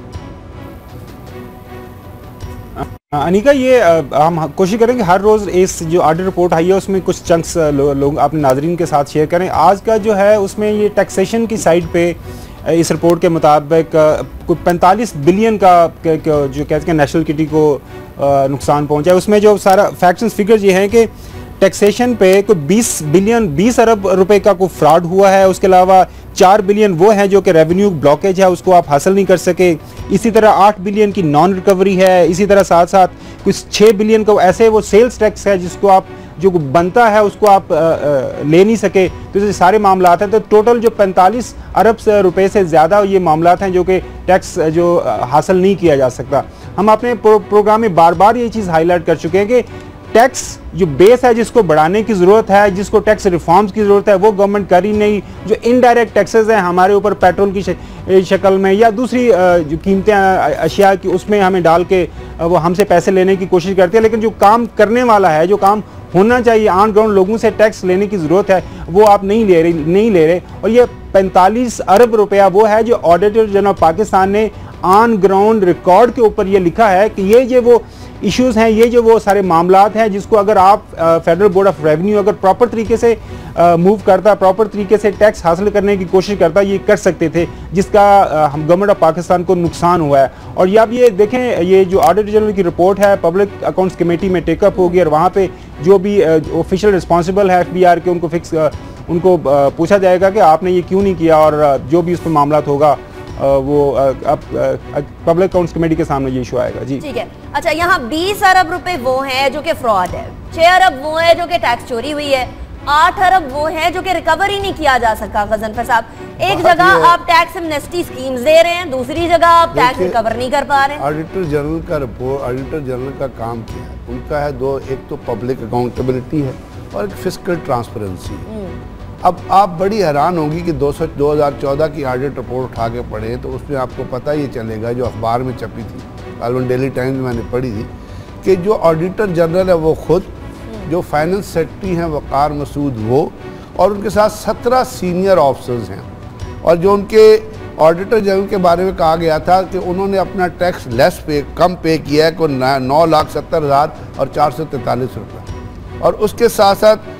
अनिका, ये हम कोशिश करेंगे हर रोज इस जो ऑडिट रिपोर्ट आई है उसमें कुछ चंक्स लोग लो, अपने नाजरीन के साथ शेयर करें। आज का जो है उसमें ये टैक्सेशन की साइड पे इस रिपोर्ट के मुताबिक कुछ पैंतालीस बिलियन का जो कहते हैं नेशनल किटी को नुकसान पहुंचा है। उसमें जो सारा फैक्ट्स फिगर्स ये हैं कि टैक्सेशन पे कोई बीस बिलियन बीस अरब रुपए का कोई फ्रॉड हुआ है। उसके अलावा चार बिलियन वो है जो कि रेवेन्यू ब्लॉकेज है, उसको आप हासिल नहीं कर सके। इसी तरह आठ बिलियन की नॉन रिकवरी है। इसी तरह साथ साथ कुछ छः बिलियन का ऐसे वो सेल्स टैक्स है जिसको आप जो बनता है उसको आप आ, आ, ले नहीं सके। तो ये सारे मामला हैं। तो टोटल जो पैंतालीस अरब रुपए से ज़्यादा ये मामला हैं जो कि टैक्स जो हासिल नहीं किया जा सकता। हम अपने प्रो, प्रोग्राम में बार बार ये चीज़ हाईलाइट कर चुके हैं कि टैक्स जो बेस है जिसको बढ़ाने की ज़रूरत है, जिसको टैक्स रिफॉर्म्स की ज़रूरत है, वो गवर्नमेंट कर ही नहीं। जो इनडायरेक्ट टैक्सेस हैं हमारे ऊपर पेट्रोल की शक्ल में या दूसरी जो कीमतें अशिया की उसमें हमें डाल के वो हमसे पैसे लेने की कोशिश करती है। लेकिन जो काम करने वाला है, जो काम होना चाहिए, ऑन ग्राउंड लोगों से टैक्स लेने की ज़रूरत है, वो आप नहीं ले रहे नहीं ले रहे और ये पैंतालीस अरब रुपया वो है जो ऑडिटर जनरल पाकिस्तान ने ऑन ग्राउंड रिकॉर्ड के ऊपर ये लिखा है कि ये जो वो इश्यूज़ हैं, ये जो वो सारे मामलात हैं जिसको अगर आप फेडरल बोर्ड ऑफ रेवेन्यू अगर प्रॉपर तरीके से मूव करता, प्रॉपर तरीके से टैक्स हासिल करने की कोशिश करता, ये कर सकते थे, जिसका हम गवर्नमेंट ऑफ पाकिस्तान को नुकसान हुआ है। और ये आप ये देखें, ये जो ऑडिटर जनरल की रिपोर्ट है पब्लिक अकाउंट्स कमेटी में टेकअप होगी और वहाँ पे जो भी ऑफिशियल रिस्पॉन्सिबल है एफ बी आर के उनको फिक्स उनको पूछा जाएगा कि आपने ये क्यों नहीं किया और जो भी उस पर मामला होगा वो अब पब्लिक अकाउंट्स कमेटी के सामने ये इशू आएगा। जी ठीक है। अच्छा, यहाँ बीस अरब रुपए वो हैं जो कि फ्रॉड है, छह अरब वो है जो कि टैक्स चोरी हुई है, आठ अरब वो है जो कि रिकवर ही नहीं किया जा सका। गजनफर साहब, एक जगह आप टैक्स एमनेस्टी स्कीम्स दे रहे हैं, दूसरी जगह आप टैक्स रिकवर नहीं कर पा रहे हैं। ऑडिटर जनरल का रिपोर्ट, ऑडिटर जनरल का काम क्या है? उनका है दो, एक तो पब्लिक अकाउंटेबिलिटी है और एक फिस्कल ट्रांसपेरेंसी है। अब आप बड़ी हैरान होगी कि दो सौ दो हज़ार चौदह की ऑडिट रिपोर्ट उठा के पढ़े तो उसमें आपको पता ये चलेगा, जो अखबार में छपी थी, कालवन डेली टाइम्स में मैंने पढ़ी थी, कि जो ऑडिटर जनरल है वो खुद, जो फाइनेंस सेक्रेटरी हैं वक़ार मसूद वो, और उनके साथ सत्रह सीनियर ऑफिसर्स हैं। और जो उनके ऑडिटर जनरल के बारे में कहा गया था कि उन्होंने अपना टैक्स लेस पे कम पे किया है, को नौ लाख सत्तर हज़ार और चार सौ तैंतालीस रुपये। और उसके साथ साथ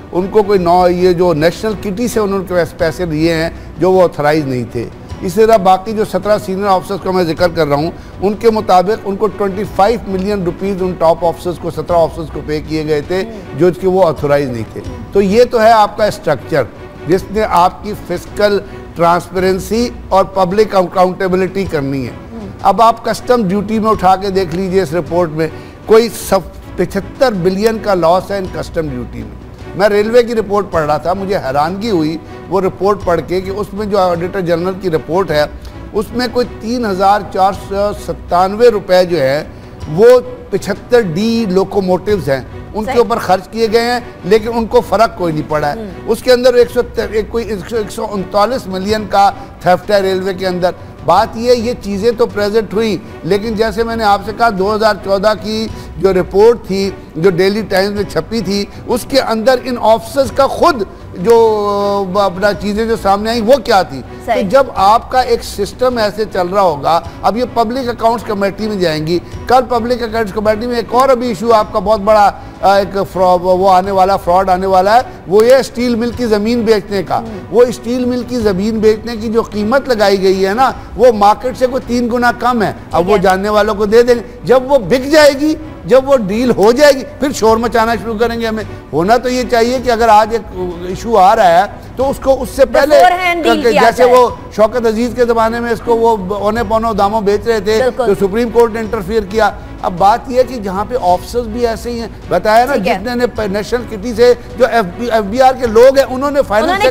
उनको कोई नौ ये जो नेशनल किटी से उन्होंने पैसे लिए हैं जो वो ऑथराइज नहीं थे। इसी तरह बाकी जो सत्रह सीनियर ऑफिसर्स का मैं जिक्र कर रहा हूँ, उनके मुताबिक उनको पच्चीस मिलियन रुपीस उन टॉप ऑफिसर्स को सत्रह ऑफिसर्स को पे किए गए थे जो इसके वो ऑथराइज नहीं थे। तो ये तो है आपका स्ट्रक्चर जिसने आपकी फिस्कल ट्रांसपेरेंसी और पब्लिक अकाउंटेबिलिटी करनी है। अब आप कस्टम ड्यूटी में उठा के देख लीजिए, इस रिपोर्ट में कोई सब पचहत्तर बिलियन का लॉस है इन कस्टम ड्यूटी में। मैं रेलवे की रिपोर्ट पढ़ रहा था, मुझे हैरानगी हुई वो रिपोर्ट पढ़ के कि उसमें जो ऑडिटर जनरल की रिपोर्ट है उसमें कोई तीन हज़ार चार सौ सत्तानवे रुपये जो है वो पचहत्तर डी लोकोमोटिव्स हैं उनके ऊपर खर्च किए गए हैं, लेकिन उनको फ़र्क कोई नहीं पड़ा है। उसके अंदर एक सौ एक कोई एक सौ उनतालीस मिलियन का थेफ्ट है रेलवे के अंदर। बात ये ये चीज़ें तो प्रेजेंट हुई, लेकिन जैसे मैंने आपसे कहा दो हज़ार चौदह की जो रिपोर्ट थी जो डेली टाइम्स में छपी थी उसके अंदर इन ऑफिसर्स का खुद जो अपना चीज़ें जो सामने आई वो क्या थी। तो जब आपका एक सिस्टम ऐसे चल रहा होगा, अब ये पब्लिक अकाउंट्स कमेटी में जाएंगी, कल पब्लिक अकाउंट्स कमेटी में एक और अभी इशू आपका बहुत बड़ा एक फ्रॉड वो आने वाला फ्रॉड आने वाला है, वो ये स्टील मिल की ज़मीन बेचने का। वो स्टील मिल की ज़मीन बेचने की जो कीमत लगाई गई है ना वो मार्केट से कोई तीन गुना कम है। अब वो जानने वालों को दे देंगे, जब वो बिक जाएगी, जब वो डील हो जाएगी फिर शोर मचाना शुरू करेंगे। हमें होना तो ये चाहिए कि अगर आज एक इशू आ रहा है तो उसको उससे पहले जैसे वो शौकत अजीज के ज़माने में इसको वो औने पौने दामों बेच रहे थे तो सुप्रीम कोर्ट ने इंटरफियर किया। अब बात यह कि जहाँ पे ऑफिसर्स भी ऐसे ही हैं, बताया ना जितने ने नेशनल किटी से जो एफबीआर के लोग हैं उन्होंने फाइनेंस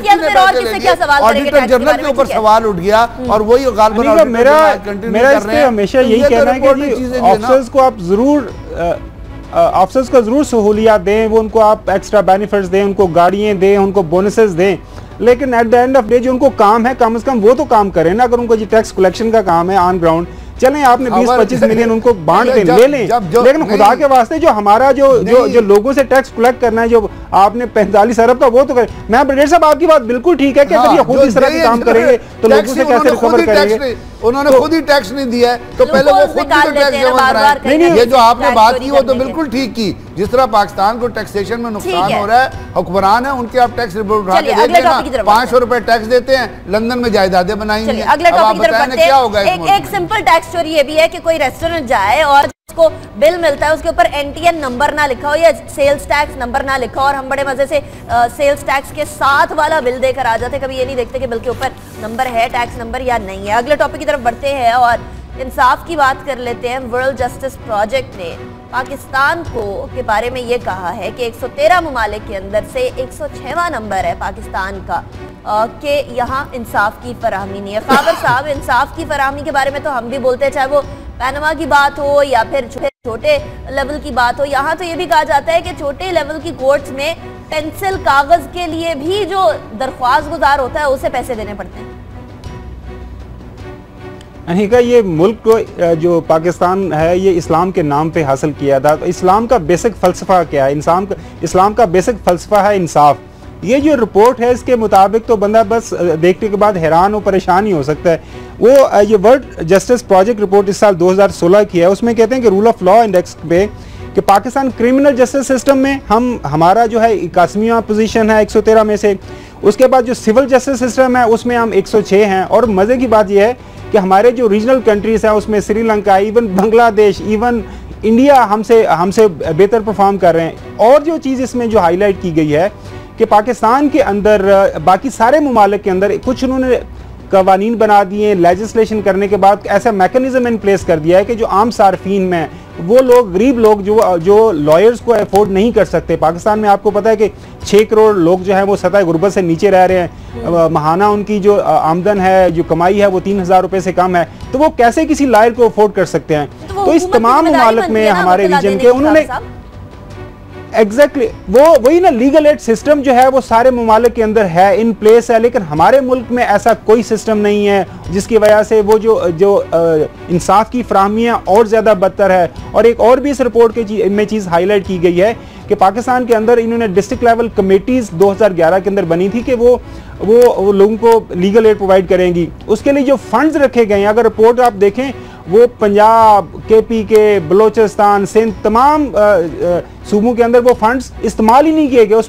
ऑडिटर जनरल के ऊपर सवाल उठ गया और वही गालबन मेरा मेरा इस पे हमेशा यही कहना है कि ऑफिसर्स को आप जरूर ऑफिसर्स को जरूर सहूलियात दें, वो उनको आप एक्स्ट्रा बेनिफिट्स दें, उनको गाड़ियाँ दें, उनको बोनसेस दें, लेकिन at the end of day जो उनको काम है कम से कम वो तो काम करें ना। अगर उनको जो टैक्स कलेक्शन का काम है ऑन ग्राउंड, चलें आपने बीस पच्चीस मिलियन उनको बांट दें, ले लें, लेकिन खुदा के वास्ते जो हमारा जो जो जो लोगों से टैक्स कलेक्ट करना है जो आपने पैंतालीस अरब का वो तो करें। मैं ब्रिगेड साहब आपकी बात बिल्कुल ठीक है कि अगर ये खुद इस तरह के काम करेंगे तो लोगों से कैसे रिकवर करेंगे। उन्होंने खुद ही टैक्स नहीं दिया है तो पहले वो खुद ही टैक्स जमा कराएं। ये जो आपने बात की वो तो बिल्कुल ठीक की। जिस तरह पाकिस्तान को टैक्सेशन में नुकसान हो रहा है, हुक्मरान है उनके आप टैक्स रिपोर्ट उठा के देखिए, पाँच सौ रुपए टैक्स देते हैं, लंदन में जायदादें बनाई हैं। अगले टॉपिक की तरफ बढ़ते हैं। एक सिंपल टैक्स चोरी ये भी है कि कोई रेस्टोरेंट जाए और उसको बिल मिलता है उसके ऊपर एनटीएन नंबर ना लिखा हो या सेल्स टैक्स नंबर ना लिखा हो और हम बड़े मजे से सेल्स टैक्स के साथ वाला बिल देकर आ जाते, कभी ये नहीं देखते कि बिल के ऊपर नंबर है, टैक्स नंबर या नहीं है। अगले टॉपिक की तरफ बढ़ते हैं और इंसाफ की बात कर लेते हैं। वर्ल्ड जस्टिस प्रोजेक्ट ने पाकिस्तान को के बारे में ये कहा है कि एक सौ तेरह ममालिक के अंदर से एक सौ छहवां नंबर है पाकिस्तान का कि यहाँ इंसाफ की फराहमी नहीं है। खाबर साहब, इंसाफ की फराहमी के बारे में तो हम भी बोलते हैं, चाहे वो पैनमा की बात हो या फिर छोटे लेवल की बात हो। यहाँ तो ये भी कहा जाता है कि छोटे लेवल की कोर्ट्स में पेंसिल कागज के लिए भी जो दरख्वास्त गुजार होता है उसे पैसे देने पड़ते हैं। अनिका, ये मुल्क को जो पाकिस्तान है ये इस्लाम के नाम पे हासिल किया था। तो इस्लाम का बेसिक फ़लसफ़ा क्या है? इस्लाम का इस्लाम का बेसिक फ़लसफ़ा है इंसाफ। ये जो रिपोर्ट है इसके मुताबिक तो बंदा बस देखने के बाद हैरान और परेशान ही हो सकता है। वो ये वर्ल्ड जस्टिस प्रोजेक्ट रिपोर्ट इस साल दो हज़ार सोलह की है। उसमें कहते हैं कि रूल ऑफ लॉ इंडेक्स पे कि पाकिस्तान क्रिमिनल जस्टिस सिस्टम में हम हमारा जो है इक्यासीवां पोजीशन है एक सौ तेरह में से। उसके बाद जो सिविल जस्टिस सिस्टम है उसमें हम एक सौ छह हैं। और मज़े की बात यह है कि हमारे जो रीजनल कंट्रीज़ हैं उसमें Sri Lanka, even Bangladesh, even India हमसे हमसे बेहतर परफॉर्म कर रहे हैं। और जो चीज़ इसमें जो हाईलाइट की गई है कि पाकिस्तान के अंदर बाकी सारे ममालिक के अंदर कुछ उन्होंने कवानीन बना दिए, लेजिस्लेशन करने के बाद ऐसा मैकेनिज्म इन प्लेस कर दिया है कि जो आम सार्फिन में वो लोग, गरीब लोग जो जो लॉयर्स को अफोर्ड नहीं कर सकते। पाकिस्तान में आपको पता है कि छः करोड़ लोग जो हैं वो सतह गुर्बत से नीचे रह रहे हैं। महाना उनकी जो आमदन है, जो कमाई है वो तीन हज़ार रुपये से कम है। तो वो कैसे किसी लॉयर को अफोर्ड कर सकते हैं? तो, तो इस तमाम ममालिक में हमारे रीजन के उन्होंने एग्जैक्टली exactly, वो वही ना लीगल एड सिस्टम जो है वो सारे ममालिक के अंदर है, इन प्लेस है, लेकिन हमारे मुल्क में ऐसा कोई सिस्टम नहीं है जिसकी वजह से वो जो जो इंसाफ की फराहमियाँ और ज़्यादा बदतर है। और एक और भी इस रिपोर्ट के ची, में चीज़ हाईलाइट की गई है कि पाकिस्तान के अंदर इन्होंने डिस्ट्रिक्ट लेवल कमेटीज़ दो हज़ार ग्यारह के अंदर बनी थी कि वो वो, वो लोगों को लीगल एड प्रोवाइड करेंगी। उसके लिए जो फंड्स रखे गए हैं, अगर रिपोर्ट आप देखें, वो पंजाब, के पी के, बलोचिस्तान, सिंध, तमाम सूबों के अंदर वो फंड्स इस्तेमाल ही नहीं किए गए। उसमें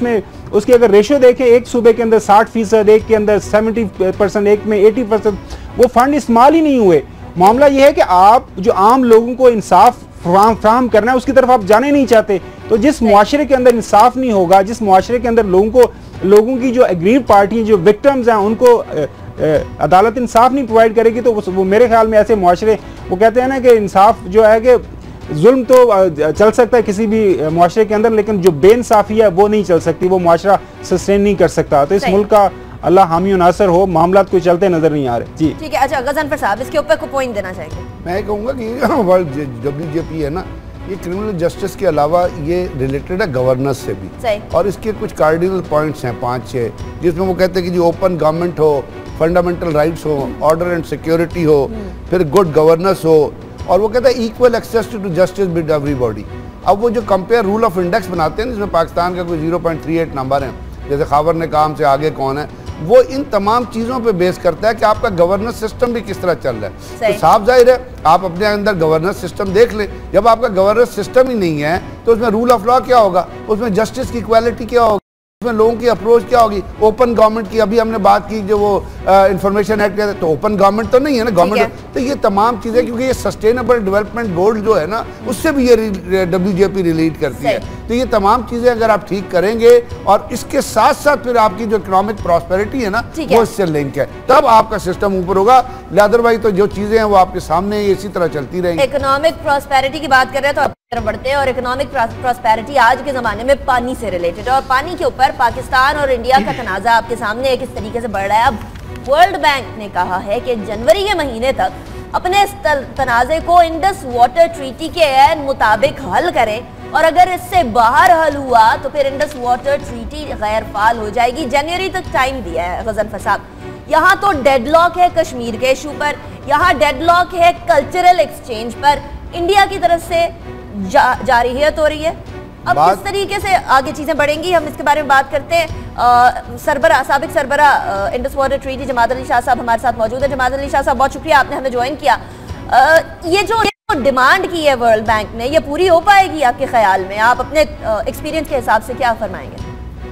उसके अगर रेशो देखें, एक सूबे के अंदर साठ फीसद, एक के अंदर सेवेंटी परसेंट, एक में एटी परसेंट, वो फंड इस्तेमाल ही नहीं हुए। मामला ये है कि आप जो आम लोगों को इंसाफ फ्राहम करना है उसकी तरफ आप जाने नहीं चाहते। तो जिस मुआशरे के अंदर इंसाफ नहीं होगा, जिस मुआशरे के अंदर लोगों को लोगों की जो एग्रीव पार्टी, जो विक्टिम्स हैं, उनको ए, ए, अदालत इंसाफ नहीं प्रोवाइड करेगी, तो वो, वो मेरे ख्याल में ऐसे मुआशरे, वो कहते हैं ना कि इंसाफ जो है कि जुल्म तो चल सकता है किसी भी मुआशरे के अंदर, लेकिन जो बेइंसाफी है वो नहीं चल सकती, वो मुआशरा सस्टेन नहीं कर सकता। तो इस मुल्क का अल्लाह हामी नासर हो, मामला कोई चलते नजर नहीं आ रहे। जी ठीक है। अच्छा गजनफर साहब, इसके ऊपर को पॉइंट देना चाहेंगे? मैं कहूँगा कि वर्ल्ड डब्ल्यू जे पी है ना, ये क्रिमिनल जस्टिस के अलावा ये रिलेटेड है गवर्नेंस से भी, सही। और इसके कुछ कार्डिनल पॉइंट्स हैं पाँच छः, जिसमें वो कहते हैं कि जी ओपन गवर्नमेंट हो, फंडामेंटल राइट्स हो, ऑर्डर एंड सिक्योरिटी हो, फिर गुड गवर्नेंस हो, और वो कहता है equal access to justice with everybody. अब वो जो कंपेयर रूल ऑफ इंडेक्स बनाते हैं जिसमें पाकिस्तान का कोई zero point three eight number है, जैसे खावर ने कहा हमसे आगे कौन है, वो इन तमाम चीज़ों पे बेस करता है कि आपका गवर्नेंस सिस्टम भी किस तरह चल रहा है। तो साफ जाहिर है आप अपने अंदर गवर्नेंस सिस्टम देख लें, जब आपका गवर्नेंस सिस्टम ही नहीं है तो उसमें रूल ऑफ लॉ क्या होगा, उसमें जस्टिस की इक्वालिटी क्या होगी, उसमें लोगों की अप्रोच क्या होगी। ओपन गवर्नमेंट की अभी हमने बात की, जो वो इंफॉर्मेशन एक्ट कहते हैं, तो ओपन गवर्नमेंट तो नहीं है ना गवर्नमेंट। तो ये तमाम चीज़ें, क्योंकि ये सस्टेनेबल डेवलपमेंट गोल जो है ना, उससे भी ये डब्ल्यू जे पी रिलेट करती है। तो ये तमाम चीज़ें अगर आप ठीक करेंगे और इसके साथ साथ फिर आपकी जो इकोनॉमिक प्रॉस्पेरिटी है ना, वो इससे लिंक है, तब आपका सिस्टम ऊपर होगा। अदरवाइज तो जो चीज़ें हैं वो आपके सामने इसी तरह चलती रहेंगी। इकोनॉमिक प्रॉस्पेरिटी की बात कर रहे हैं तो तरफ बढ़ते हैं, और इकोनॉमिक प्रॉस्पेरिटी आज के ज़माने में पानी से रिलेटेड है, और पानी के ऊपर पाकिस्तान और इंडिया का तनाज़ा आपके सामने किस तरीके से बढ़ रहा है। अब वर्ल्ड बैंक ने कहा है कि जनवरी के महीने तक अपने इस तनाज़े को इंडस वाटर ट्रीटी के ऐन मुताबिक हल करें, और अगर इससे बाहर हल हुआ तो फिर इंडस वाटर ट्रीटी गैर फाल हो जाएगी। जनवरी तक टाइम दिया है गजनफर साहब। यहाँ तो डेडलॉक है कश्मीर के इशू पर, यहाँ डेडलॉक है कल्चरल एक्सचेंज पर, इंडिया की तरफ से जा, जारहियत हो रही है। अब किस तरीके से आगे चीजें बढ़ेंगी, हम इसके बारे में बात करते हैं। सरबरा साबिक सरबरा Indus water treaty Jamaat Ali Shah साहब हमारे साथ मौजूद है। जमात अली शाह साहब, बहुत शुक्रिया आपने हमें ज्वाइन किया। आ, ये जो डिमांड की है वर्ल्ड बैंक ने, ये पूरी हो पाएगी आपके ख्याल में? आप अपने एक्सपीरियंस के हिसाब से क्या फरमाएंगे?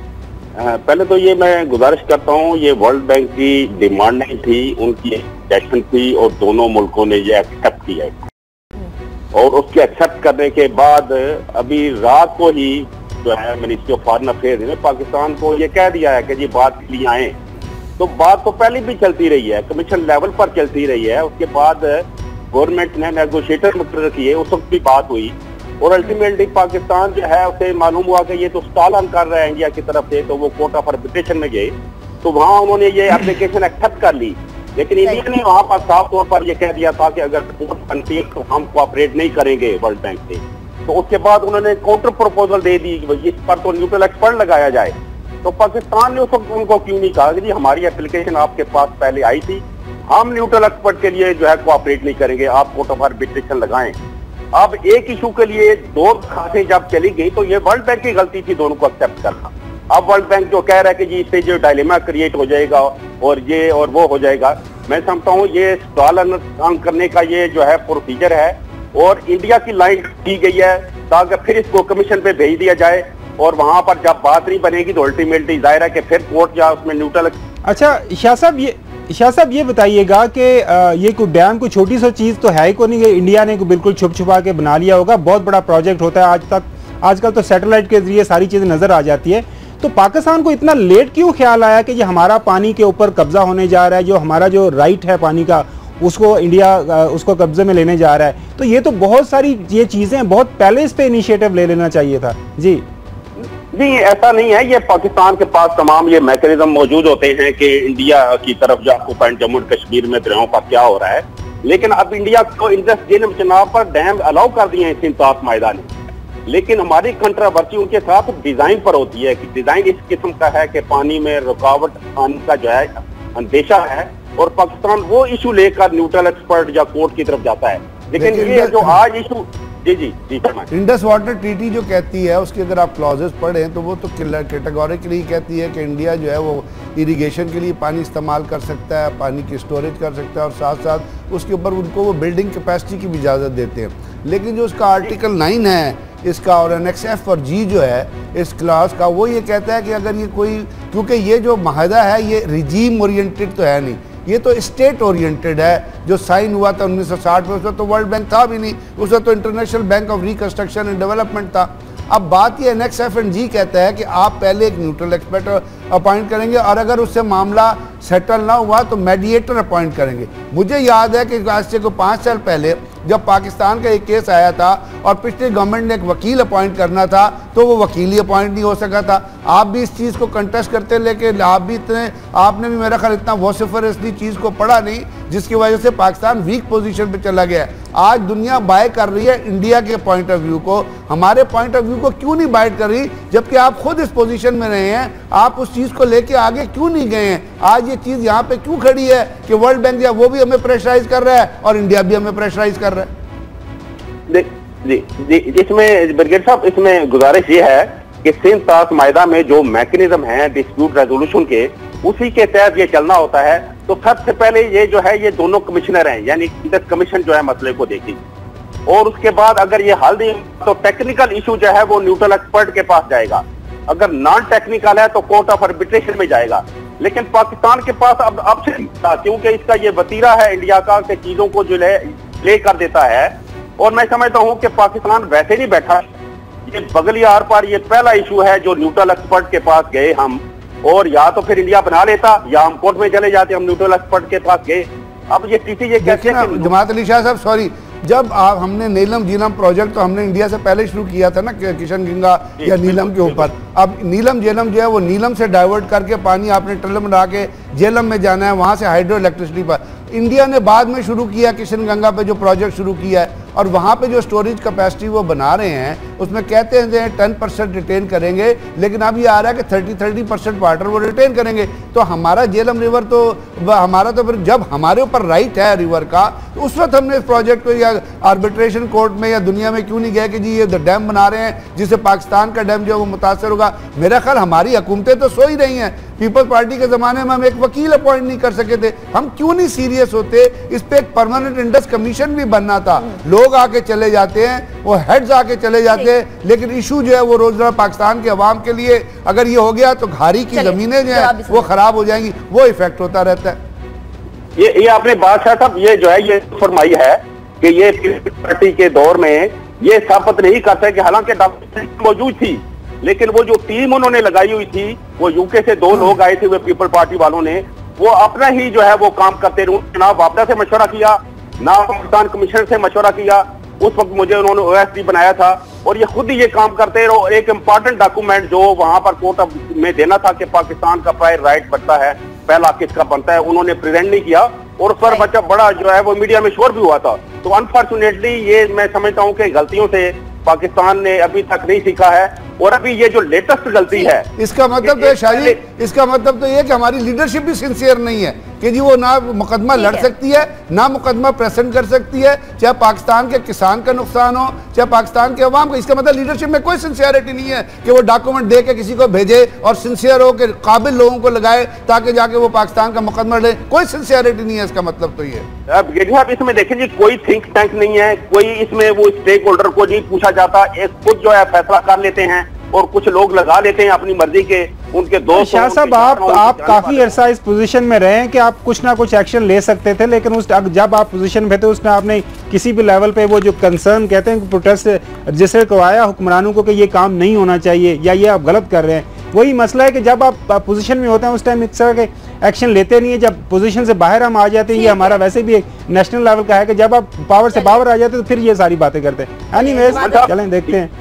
पहले तो ये मैं गुजारिश करता हूँ, ये वर्ल्ड बैंक की डिमांड नहीं थी, उनकी एक्शन थी, और दोनों मुल्कों ने ये एक्सेप्ट किया। और उसके एक्सेप्ट करने के बाद अभी रात को ही जो है मिनिस्ट्री ऑफ फॉरेन अफेयर्स ने पाकिस्तान को ये कह दिया है कि जी बात के लिए आए। तो बात तो पहले भी चलती रही है, कमीशन लेवल पर चलती रही है। उसके बाद गवर्नमेंट ने नेगोशिएटर मुकर्रर किए, उस वक्त भी बात हुई, और अल्टीमेटली पाकिस्तान जो है उसे मालूम हुआ कि ये तो स्टॉल ऑन कर रहे हैं इंडिया की तरफ से, तो वो कोर्ट ऑफ आर्बिट्रेशन में गए, तो वहाँ उन्होंने ये एप्लीकेशन एक्सेप्ट कर ली। लेकिन इंडिया ने वहाँ पर साफ तौर पर यह कह दिया था कि अगर कोर्ट बनती है तो हम कोऑपरेट नहीं करेंगे वर्ल्ड बैंक से। तो उसके बाद उन्होंने काउंटर प्रपोजल दे दी, इस पर तो न्यूट्रल एक्सपर्ट लगाया जाए। तो पाकिस्तान ने उस वक्त उनको क्यों नहीं कहा कि जी हमारी एप्लीकेशन आपके पास पहले आई थी, हम न्यूट्रल एक्सपर्ट के लिए जो है कोऑपरेट नहीं करेंगे, आप कोर्ट ऑफ आर्बिट्रेशन लगाएं। अब एक इशू के लिए दो खातें जब चली गई तो ये वर्ल्ड बैंक की गलती थी दोनों को एक्सेप्ट करना। अब वर्ल्ड बैंक जो कह रहा है कि जी इससे जो डायलेमा क्रिएट हो जाएगा और ये और वो हो जाएगा, मैं समझता हूँ ये स्टॉल ऑन करने का ये जो है प्रोसीजर है, और इंडिया की लाइन की गई है ताकि फिर इसको कमीशन पे भेज दिया जाए, और वहां पर जब बात नहीं बनेगी तो अल्टीमेटली जाहिर है कि फिर कोर्ट या उसमें न्यूट्रल। अच्छा शाह साहब, ये शाह साहब ये बताइएगा कि ये कोई डैम कोई छोटी सी चीज़ तो है ही को नहीं कि इंडिया ने बिल्कुल छुप छुपा के बना लिया होगा, बहुत बड़ा प्रोजेक्ट होता है। आज तक आजकल तो सैटेलाइट के जरिए सारी चीज़ें नज़र आ जाती है। तो पाकिस्तान को इतना लेट क्यों ख्याल आया कि ये हमारा पानी के ऊपर कब्जा होने जा रहा है, जो हमारा जो राइट है पानी का उसको इंडिया उसको कब्जे में लेने जा रहा है? तो ये तो बहुत सारी ये चीज़ें बहुत पहले इस पे इनिशिएटिव ले लेना चाहिए था। जी जी ऐसा नहीं है, ये पाकिस्तान के पास तमाम ये मैकेनिज्म मौजूद होते हैं कि इंडिया की तरफ जो आपको पॉइंट जम्मू कश्मीर में दरियाओं का क्या हो रहा है, लेकिन अब इंडिया को इंडस झील चुनाव पर डैम अलाउ कर दिए हैं इंसाफ मायदा ने। लेकिन हमारी कंट्रोवर्सी उनके साथ डिजाइन पर होती है कि डिजाइन इस किस्म का है कि पानी में रुकावट आने का जो है अंदेशा है, और पाकिस्तान वो इशू लेकर न्यूट्रल एक्सपर्ट या कोर्ट की तरफ जाता है। लेकिन ये जो आज इशू जी जी जी इंडस वाटर ट्रीटी जो कहती है उसके अगर आप क्लॉजेस पढ़ें तो वो तो कैटेगोरिकली कहती है कि इंडिया जो है वो इरिगेशन के लिए पानी इस्तेमाल कर सकता है, पानी की स्टोरेज कर सकता है, और साथ साथ उसके ऊपर उनको वो बिल्डिंग कैपेसिटी की भी इजाज़त देते हैं। लेकिन जो उसका आर्टिकल नाइन है इसका और एनेक्स एफ और जी जो है इस क्लास का, वो ये कहता है कि अगर ये कोई, क्योंकि ये जो माहदा है ये रिजीम ओरिएंटेड तो है नहीं, ये तो स्टेट ओरिएंटेड है। जो साइन हुआ था उन्नीस सौ साठ में, उसमें तो वर्ल्ड बैंक था भी नहीं, उसमें तो international bank of reconstruction and development था। अब बात ये एनेक्स एफ एंड जी कहता है कि आप पहले एक न्यूट्रल एक्सपर्ट अपॉइंट करेंगे और अगर उससे मामला सेटल ना हुआ तो मेडिएटर अपॉइंट करेंगे। मुझे याद है कि आज से को पाँच साल पहले जब पाकिस्तान का एक केस आया था और पिछली गवर्नमेंट ने एक वकील अपॉइंट करना था तो वो वकील ही अपॉइंट नहीं हो सका था। आप भी इस चीज़ को कंटेस्ट करते, लेकिन आप भी इतने, आपने भी मेरा ख्याल इतना वॉसिफरसली चीज़ को पढ़ा नहीं, जिसकी वजह से पाकिस्तान वीक पोजीशन पे चला गया है। आज दुनिया बाय कर रही है इंडिया के पॉइंट ऑफ व्यू को, हमारे पॉइंट ऑफ व्यू को क्यों नहीं बाय कर रही, जबकि आप खुद इस पोजीशन में रहे हैं, आप उस चीज़ को लेके आगे क्यों नहीं गए हैं। आज ये चीज़ यहाँ पे क्यों खड़ी है कि वर्ल्ड बैंक या वो भी हमें प्रेशराइज कर रहा है और इंडिया भी हमें प्रेशराइज कर रहा है। जी जी इसमें ब्रिगेड साहब, इसमें गुजारिश ये है कि सिंध ताक मायदा में जो मैकेनिज्म है डिस्प्यूट रेजोल्यूशन के, उसी के तहत ये चलना होता है। तो सबसे पहले ये जो है ये दोनों कमिश्नर हैं, यानी कमीशन जो है मसले को देखेगी और उसके बाद अगर ये हल नहीं तो टेक्निकल इशू जो है वो न्यूट्रल एक्सपर्ट के पास जाएगा, अगर नॉन टेक्निकल है तो कोर्ट ऑफ आर्बिट्रेशन में जाएगा। लेकिन पाकिस्तान के पास अब ऑप्शन था, क्योंकि इसका ये वतीरा है इंडिया का कि चीजों को जो है प्ले कर देता है। और मैं समझता हूं कि पाकिस्तान वैसे नहीं बैठा, ये बगली आर पार ये पहला इशू है जो न्यूट्रल एक्सपर्ट के पास गए हम, और या तो फिर इंडिया बना लेता या हम कोर्ट में चले जाते, हम न्यूट्रल एक्सपर्ट के पास गए। अब ये टीटी ये कहते हैं कि जमात अली शाह साहब सॉरी, जब आप हमने नीलम झीलम प्रोजेक्ट तो हमने इंडिया से पहले शुरू किया था ना किशन गंगा या नीलम के ऊपर। अब नीलम झेलम जो है वो नीलम से डाइवर्ट करके पानी आपने टनल बना के झेलम में जाना है, वहाँ से हाइड्रो इलेक्ट्रिसिटी पर। इंडिया ने बाद में शुरू किया किशन गंगा पे जो प्रोजेक्ट शुरू किया है, और वहाँ पे जो स्टोरेज कैपेसिटी वो बना रहे हैं उसमें कहते हैं टेन परसेंट रिटेन करेंगे, लेकिन अब ये आ रहा है कि थर्टी थर्टी परसेंट वाटर वो रिटेन करेंगे। तो हमारा झेलम रिवर तो हमारा तो फिर जब हमारे ऊपर राइट है रिवर का, तो उस वक्त हमने इस प्रोजेक्ट को या आर्बिट्रेशन कोर्ट में या दुनिया में क्यों नहीं गए कि जी ये डैम बना रहे हैं जिससे पाकिस्तान का डैम जो है वो मुतासर होगा। मेरा ख्याल हमारी हुकूमतें तो सो ही रही हैं। पीपल्स पार्टी के ज़माने में हम एक वकील अपॉइंट नहीं कर सके थे, हम क्यों नहीं सीरियस होते। इस पे एक परमानेंट इंडस कमीशन भी बनना था। लोग आके चले जाते हैं, वो हेड्स आके चले जाते हैं, लेकिन इशू जो है वो रोजगार पाकिस्तान के अवाम के लिए अगर ये हो गया तो घारी की जमीनें जो है वो खराब हो जाएंगी, वो इफेक्ट होता रहता है। ये ये आपने बादशाह साहब ये जो है ये फरमाई है कि ये पार्टी के दौर में ये साबित नहीं कर सके, हालांकि डॉक्यूमेंट मौजूद थी, लेकिन वो जो टीम उन्होंने लगाई हुई थी वो यूके से दो लोग आए थे, वो पीपल पार्टी वालों ने, वो अपना ही जो है वो काम करते रहे। ना वापदा से मशवरा किया, ना पाकिस्तान कमीशन से मशवरा किया। उस वक्त मुझे उन्होंने ओएसडी बनाया था और ये खुद ही ये काम करते रहे। और एक इम्पॉर्टेंट डॉक्यूमेंट जो वहां पर कोर्ट में देना था कि पाकिस्तान का प्रायर राइट बनता है, पहला किसका बनता है, उन्होंने प्रेजेंट नहीं किया और उस पर बच्चा बड़ा जो है वो मीडिया में शोर भी हुआ था। तो अनफॉर्चुनेटली ये मैं समझता हूँ कि गलतियों से पाकिस्तान ने अभी तक नहीं सीखा है। और अभी ये जो लेटेस्ट गलती है, इसका मतलब तो शाही इसका मतलब तो ये कि हमारी लीडरशिप भी सिंसियर नहीं है कि जी वो ना मुकदमा लड़ सकती है, ना मुकदमा प्रेजेंट कर सकती है, चाहे पाकिस्तान के किसान का नुकसान हो, चाहे पाकिस्तान के अवाम का। इसका मतलब लीडरशिप में कोई सिंसियरिटी नहीं है कि वो डॉक्यूमेंट दे के किसी को भेजे और सिंसियर हो के काबिल लोगों को लगाए ताकि जाके वो पाकिस्तान का मुकदमा ले। कोई सिंसियरिटी नहीं है, इसका मतलब तो ये। अब इसमें देखें जी कोई थिंक टैंक नहीं है, कोई इसमें वो स्टेक होल्डर को नहीं पूछा जाता, एक खुद जो है फैसला कर लेते हैं और कुछ लोग लगा लेते हैं अपनी मर्जी के, उनके दोस्त। शाह साहब आप आप काफी अरसा इस पोजीशन में रहे हैं कि आप कुछ ना कुछ एक्शन ले सकते थे, लेकिन उस जब आप पोजीशन में थे उसमें आपने किसी भी लेवल पे वो जो कंसर्न कहते हैं प्रोटेस्ट रजिस्टर करवाया हुक्मरानों को कि ये काम नहीं होना चाहिए या ये आप गलत कर रहे हैं। वही मसला है कि जब आप पोजीशन में होते हैं उस टाइम इस तरह के एक्शन लेते नहीं है, जब पोजीशन से बाहर हम आ जाते हैं, ये हमारा वैसे भी एक नेशनल लेवल का है कि जब आप पावर से पावर आ जाते हैं तो फिर ये सारी बातें करते हैं। एनीवेज चलें देखते हैं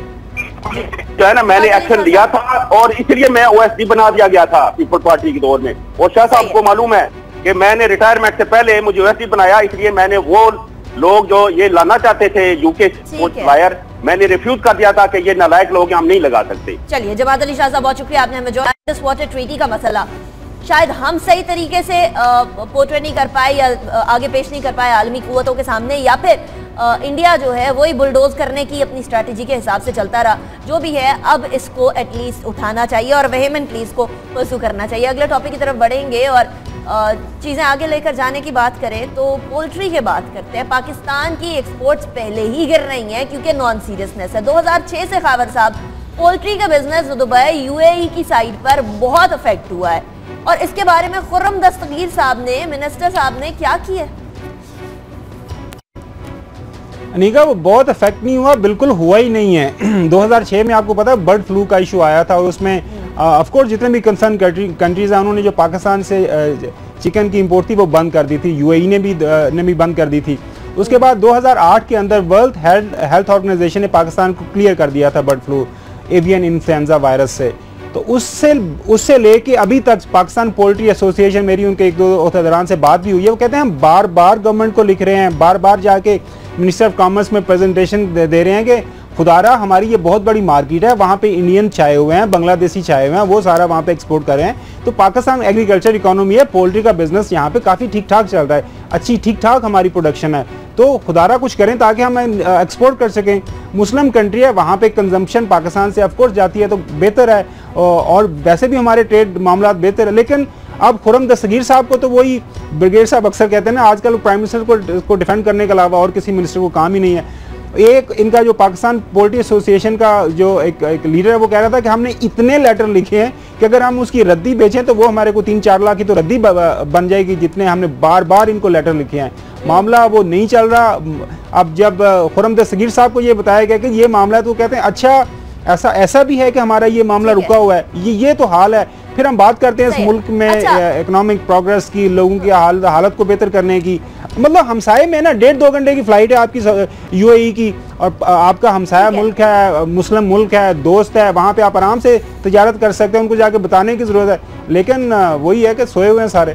जो है ना, मैंने एक्शन लिया था और इसलिए मैं ओएसडी बना दिया गया था पीपल पार्टी के दौर में। और शाह साहब को मालूम है कि मैंने रिटायरमेंट से पहले मुझे ओएसडी बनाया, इसलिए मैंने वो लोग जो ये लाना चाहते थे यूके लायर, मैंने रिफ्यूज कर दिया था कि ये नालायक लोग हम नहीं लगा सकते। चलिए जमात अली शाह साहब बहुत शुक्रिया, आपने हमें जो वाटर ट्रीटी का मसला शायद हम सही तरीके से पोर्ट्रे नहीं कर पाए या आगे पेश नहीं कर पाए आलमी कुव्वतों के सामने, या फिर आ, इंडिया जो है वही बुलडोज करने की अपनी स्ट्रैटेजी के हिसाब से चलता रहा। जो भी है अब इसको एटलीस्ट उठाना चाहिए और वेहेमेंटली इसको परसू करना चाहिए। अगले टॉपिक की तरफ बढ़ेंगे और चीज़ें आगे लेकर जाने की बात करें तो पोल्ट्री की बात करते हैं। पाकिस्तान की एक्सपोर्ट्स पहले ही गिर रही हैं क्योंकि नॉन सीरियसनेस है। दो हज़ार छह से खावर साहब पोल्ट्री का बिजनेस दुबई यूएई की साइड पर बहुत अफेक्ट हुआ है और इसके बारे में खुर्रम दस्तगीर साहब ने, मिनिस्टर साहब ने क्या किया? अनिका, वो बहुत इफेक्ट नहीं हुआ, बिल्कुल हुआ ही नहीं है। दो हज़ार छह में आपको पता है बर्ड फ्लू का इशू आया था और उसमें ऑफ कोर्स जितने भी कंसर्न कंट्रीज हैं उन्होंने जो पाकिस्तान से चिकन की इंपोर्ट थी वो बंद कर दी थी, यूएई ने भी ने भी बंद कर दी थी। उसके बाद दो हज़ार आठ के अंदर वर्ल्ड हेल्थ ऑर्गेनाइजेशन ने पाकिस्तान को क्लियर कर दिया था bird flu avian influenza virus से। तो उससे उससे लेके अभी तक पाकिस्तान पोल्ट्री एसोसिएशन, मेरी उनके एक दो ओहदेदारान से बात भी हुई है, वो कहते हैं हम बार बार गवर्नमेंट को लिख रहे हैं, बार बार जाके मिनिस्टर ऑफ कॉमर्स में प्रेजेंटेशन दे, दे रहे हैं कि खुदारा हमारी ये बहुत बड़ी मार्केट है, वहाँ पे इंडियन छाए हुए हैं, बांग्लादेशी छाए हुए हैं, वो सारा वहाँ पे एक्सपोर्ट कर रहे हैं। तो पाकिस्तान एग्रीकल्चर इकोनॉमी है, पोल्ट्री का बिजनेस यहाँ पे काफ़ी ठीक ठाक चल रहा है, अच्छी ठीक ठाक हमारी प्रोडक्शन है। तो खुदारा कुछ करें ताकि हम एक्सपोर्ट कर सकें। मुस्लिम कंट्री है, वहाँ पे कंजम्पशन पाकिस्तान से ऑफकोर्स जाती है तो बेहतर है और वैसे भी हमारे ट्रेड मामला बेहतर है। लेकिन अब खुर्रम दस्तगीर साहब को तो वही ब्रिगेड साहब अक्सर कहते हैं ना, आजकल प्राइम मिनिस्टर को को डिफेंड करने के अलावा और किसी मिनिस्टर को काम ही नहीं है। एक इनका जो पाकिस्तान पोल्ट्री एसोसिएशन का जो एक, एक लीडर है वो कह रहा था कि हमने इतने लेटर लिखे हैं कि अगर हम उसकी रद्दी बेचें तो वो हमारे को तीन चार लाख की तो रद्दी बन जाएगी, जितने हमने बार बार इनको लेटर लिखे हैं। मामला वो नहीं चल रहा। अब जब खुर्रम दस्तगीर साहब को ये बताया गया कि ये मामला, तो कहते हैं अच्छा ऐसा ऐसा भी है कि हमारा ये मामला रुका हुआ है, ये ये तो हाल है। फिर हम बात करते हैं इस मुल्क में इकोनॉमिक प्रोग्रेस की, लोगों की हाल, हालत को बेहतर करने की। मतलब हमसाए में ना डेढ़ दो घंटे की फ्लाइट है आपकी यूएई की और आपका हमसाया मुल्क है, मुस्लिम मुल्क है, दोस्त है, वहाँ पे आप आराम से तिजारत कर सकते हैं, उनको जाके बताने की ज़रूरत है। लेकिन वही है कि सोए हुए हैं सारे।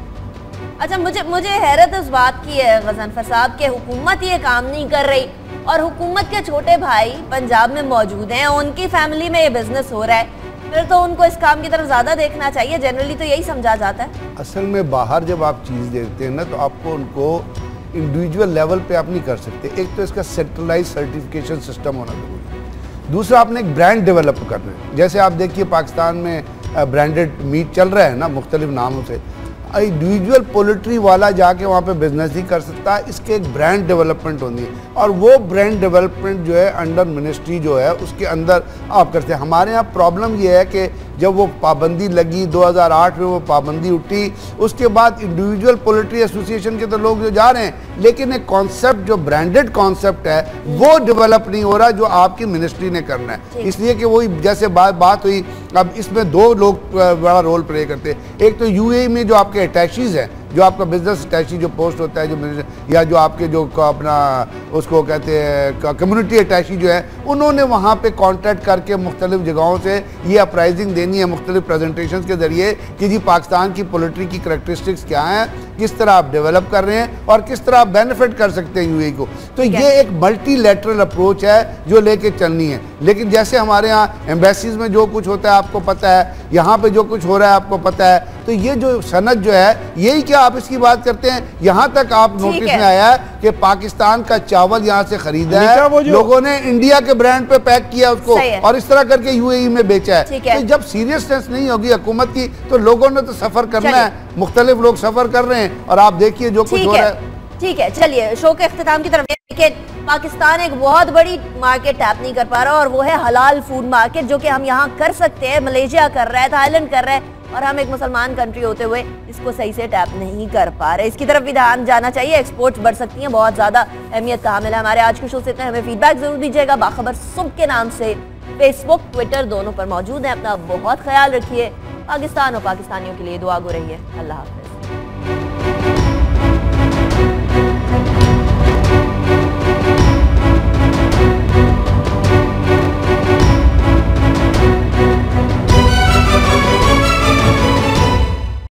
अच्छा, मुझे मुझे हैरत इस बात की है गजनफर साहब कि हुकूमत ये काम नहीं कर रही और हुकूमत के छोटे भाई पंजाब में मौजूद हैं, उनकी फैमिली में ये बिजनेस हो रहा है, फिर तो उनको इस काम की तरफ ज़्यादा देखना चाहिए। जनरली तो यही समझा जाता है। असल में बाहर जब आप चीज़ देखते हैं ना तो आपको उनको इंडिविजुअल लेवल पे आप नहीं कर सकते। एक तो इसका सेंट्रलाइज सर्टिफिकेशन सिस्टम होना जरूरी है, दूसरा आपने एक ब्रांड डेवलप करना है। जैसे आप देखिए पाकिस्तान में ब्रांडेड मीट चल रहा है ना मुख्तलिफ नामों से, इंडिविजुअल पोल्ट्री वाला जाके वहाँ पे बिजनेस ही कर सकता है। इसके एक ब्रांड डेवलपमेंट होती है और वो ब्रांड डेवलपमेंट जो है अंडर मिनिस्ट्री जो है उसके अंदर आप करते हैं। हमारे यहाँ प्रॉब्लम ये है कि जब वो पाबंदी लगी दो हज़ार आठ में, वो पाबंदी उठी, उसके बाद इंडिविजुअल पोल्ट्री एसोसिएशन के तो लोग जो जा रहे हैं, लेकिन एक कॉन्सेप्ट जो ब्रांडेड कॉन्सेप्ट है वो डेवलप नहीं हो रहा जो आपकी मिनिस्ट्री ने करना है। इसलिए कि वही जैसे बात बात हुई, अब इसमें दो लोग बड़ा रोल प्ले करते हैं। एक तो यूएई में जो आपके अटैचीज हैं, जो आपका बिजनेस अटैची जो पोस्ट होता है, जो या जो आपके जो अपना उसको कहते हैं कम्युनिटी अटैची जो है, उन्होंने वहाँ पे कॉन्टैक्ट करके मुख्तलिफ जगहों से ये अपराइजिंग देनी है मुख्तलिफ प्रेजेंटेशन के ज़रिए कि जी पाकिस्तान की पोल्ट्री की करैक्टरिस्टिक्स क्या हैं, किस तरह आप डेवलप कर रहे हैं और किस तरह आप बेनिफिट कर सकते हैं यूएई को। तो ये एक मल्टीलैटरल अप्रोच है जो लेके चलनी है। लेकिन जैसे हमारे यहाँ एम्बेसीज में जो कुछ होता है आपको पता है, यहाँ पे जो कुछ हो रहा है आपको पता है, तो ये जो सनद जो है, यही क्या आप इसकी बात करते हैं, यहाँ तक आप नोटिस में आया है कि पाकिस्तान का चावल यहाँ से खरीदा है, लोगों ने इंडिया के ब्रांड पे पैक किया उसको और इस तरह करके यूएई में बेचा है। तो जब सीरियसनेस नहीं होगी हुकूमत की तो लोगों ने तो सफर करना है, मुख्तलिफ लोग सफर कर रहे हैं और आप देखिए जो कुछ हो रहा है। ठीक है, चलिए शो के इख्तिताम की तरफ। पाकिस्तान एक बहुत बड़ी मार्केट टैप नहीं कर पा रहा और वो है हलाल फूड मार्केट, जो कि हम यहाँ कर सकते हैं। मलेशिया कर रहा है, थाईलैंड कर रहा है और हम एक मुसलमान कंट्री होते हुए इसको सही से टैप नहीं कर पा रहे। इसकी तरफ भी ध्यान जाना चाहिए। एक्सपोर्ट्स बढ़ सकती हैं, बहुत ज़्यादा अहमियत का हामिल है। हमारे आज के शो से इतना, हमें फीडबैक जरूर दीजिएगा। बाखबर सुबह के नाम से फेसबुक, ट्विटर दोनों पर मौजूद है। अपना बहुत ख्याल रखिए। पाकिस्तान और पाकिस्तानियों के लिए दुआ गो रही है। अल्लाह हाफ़िज़।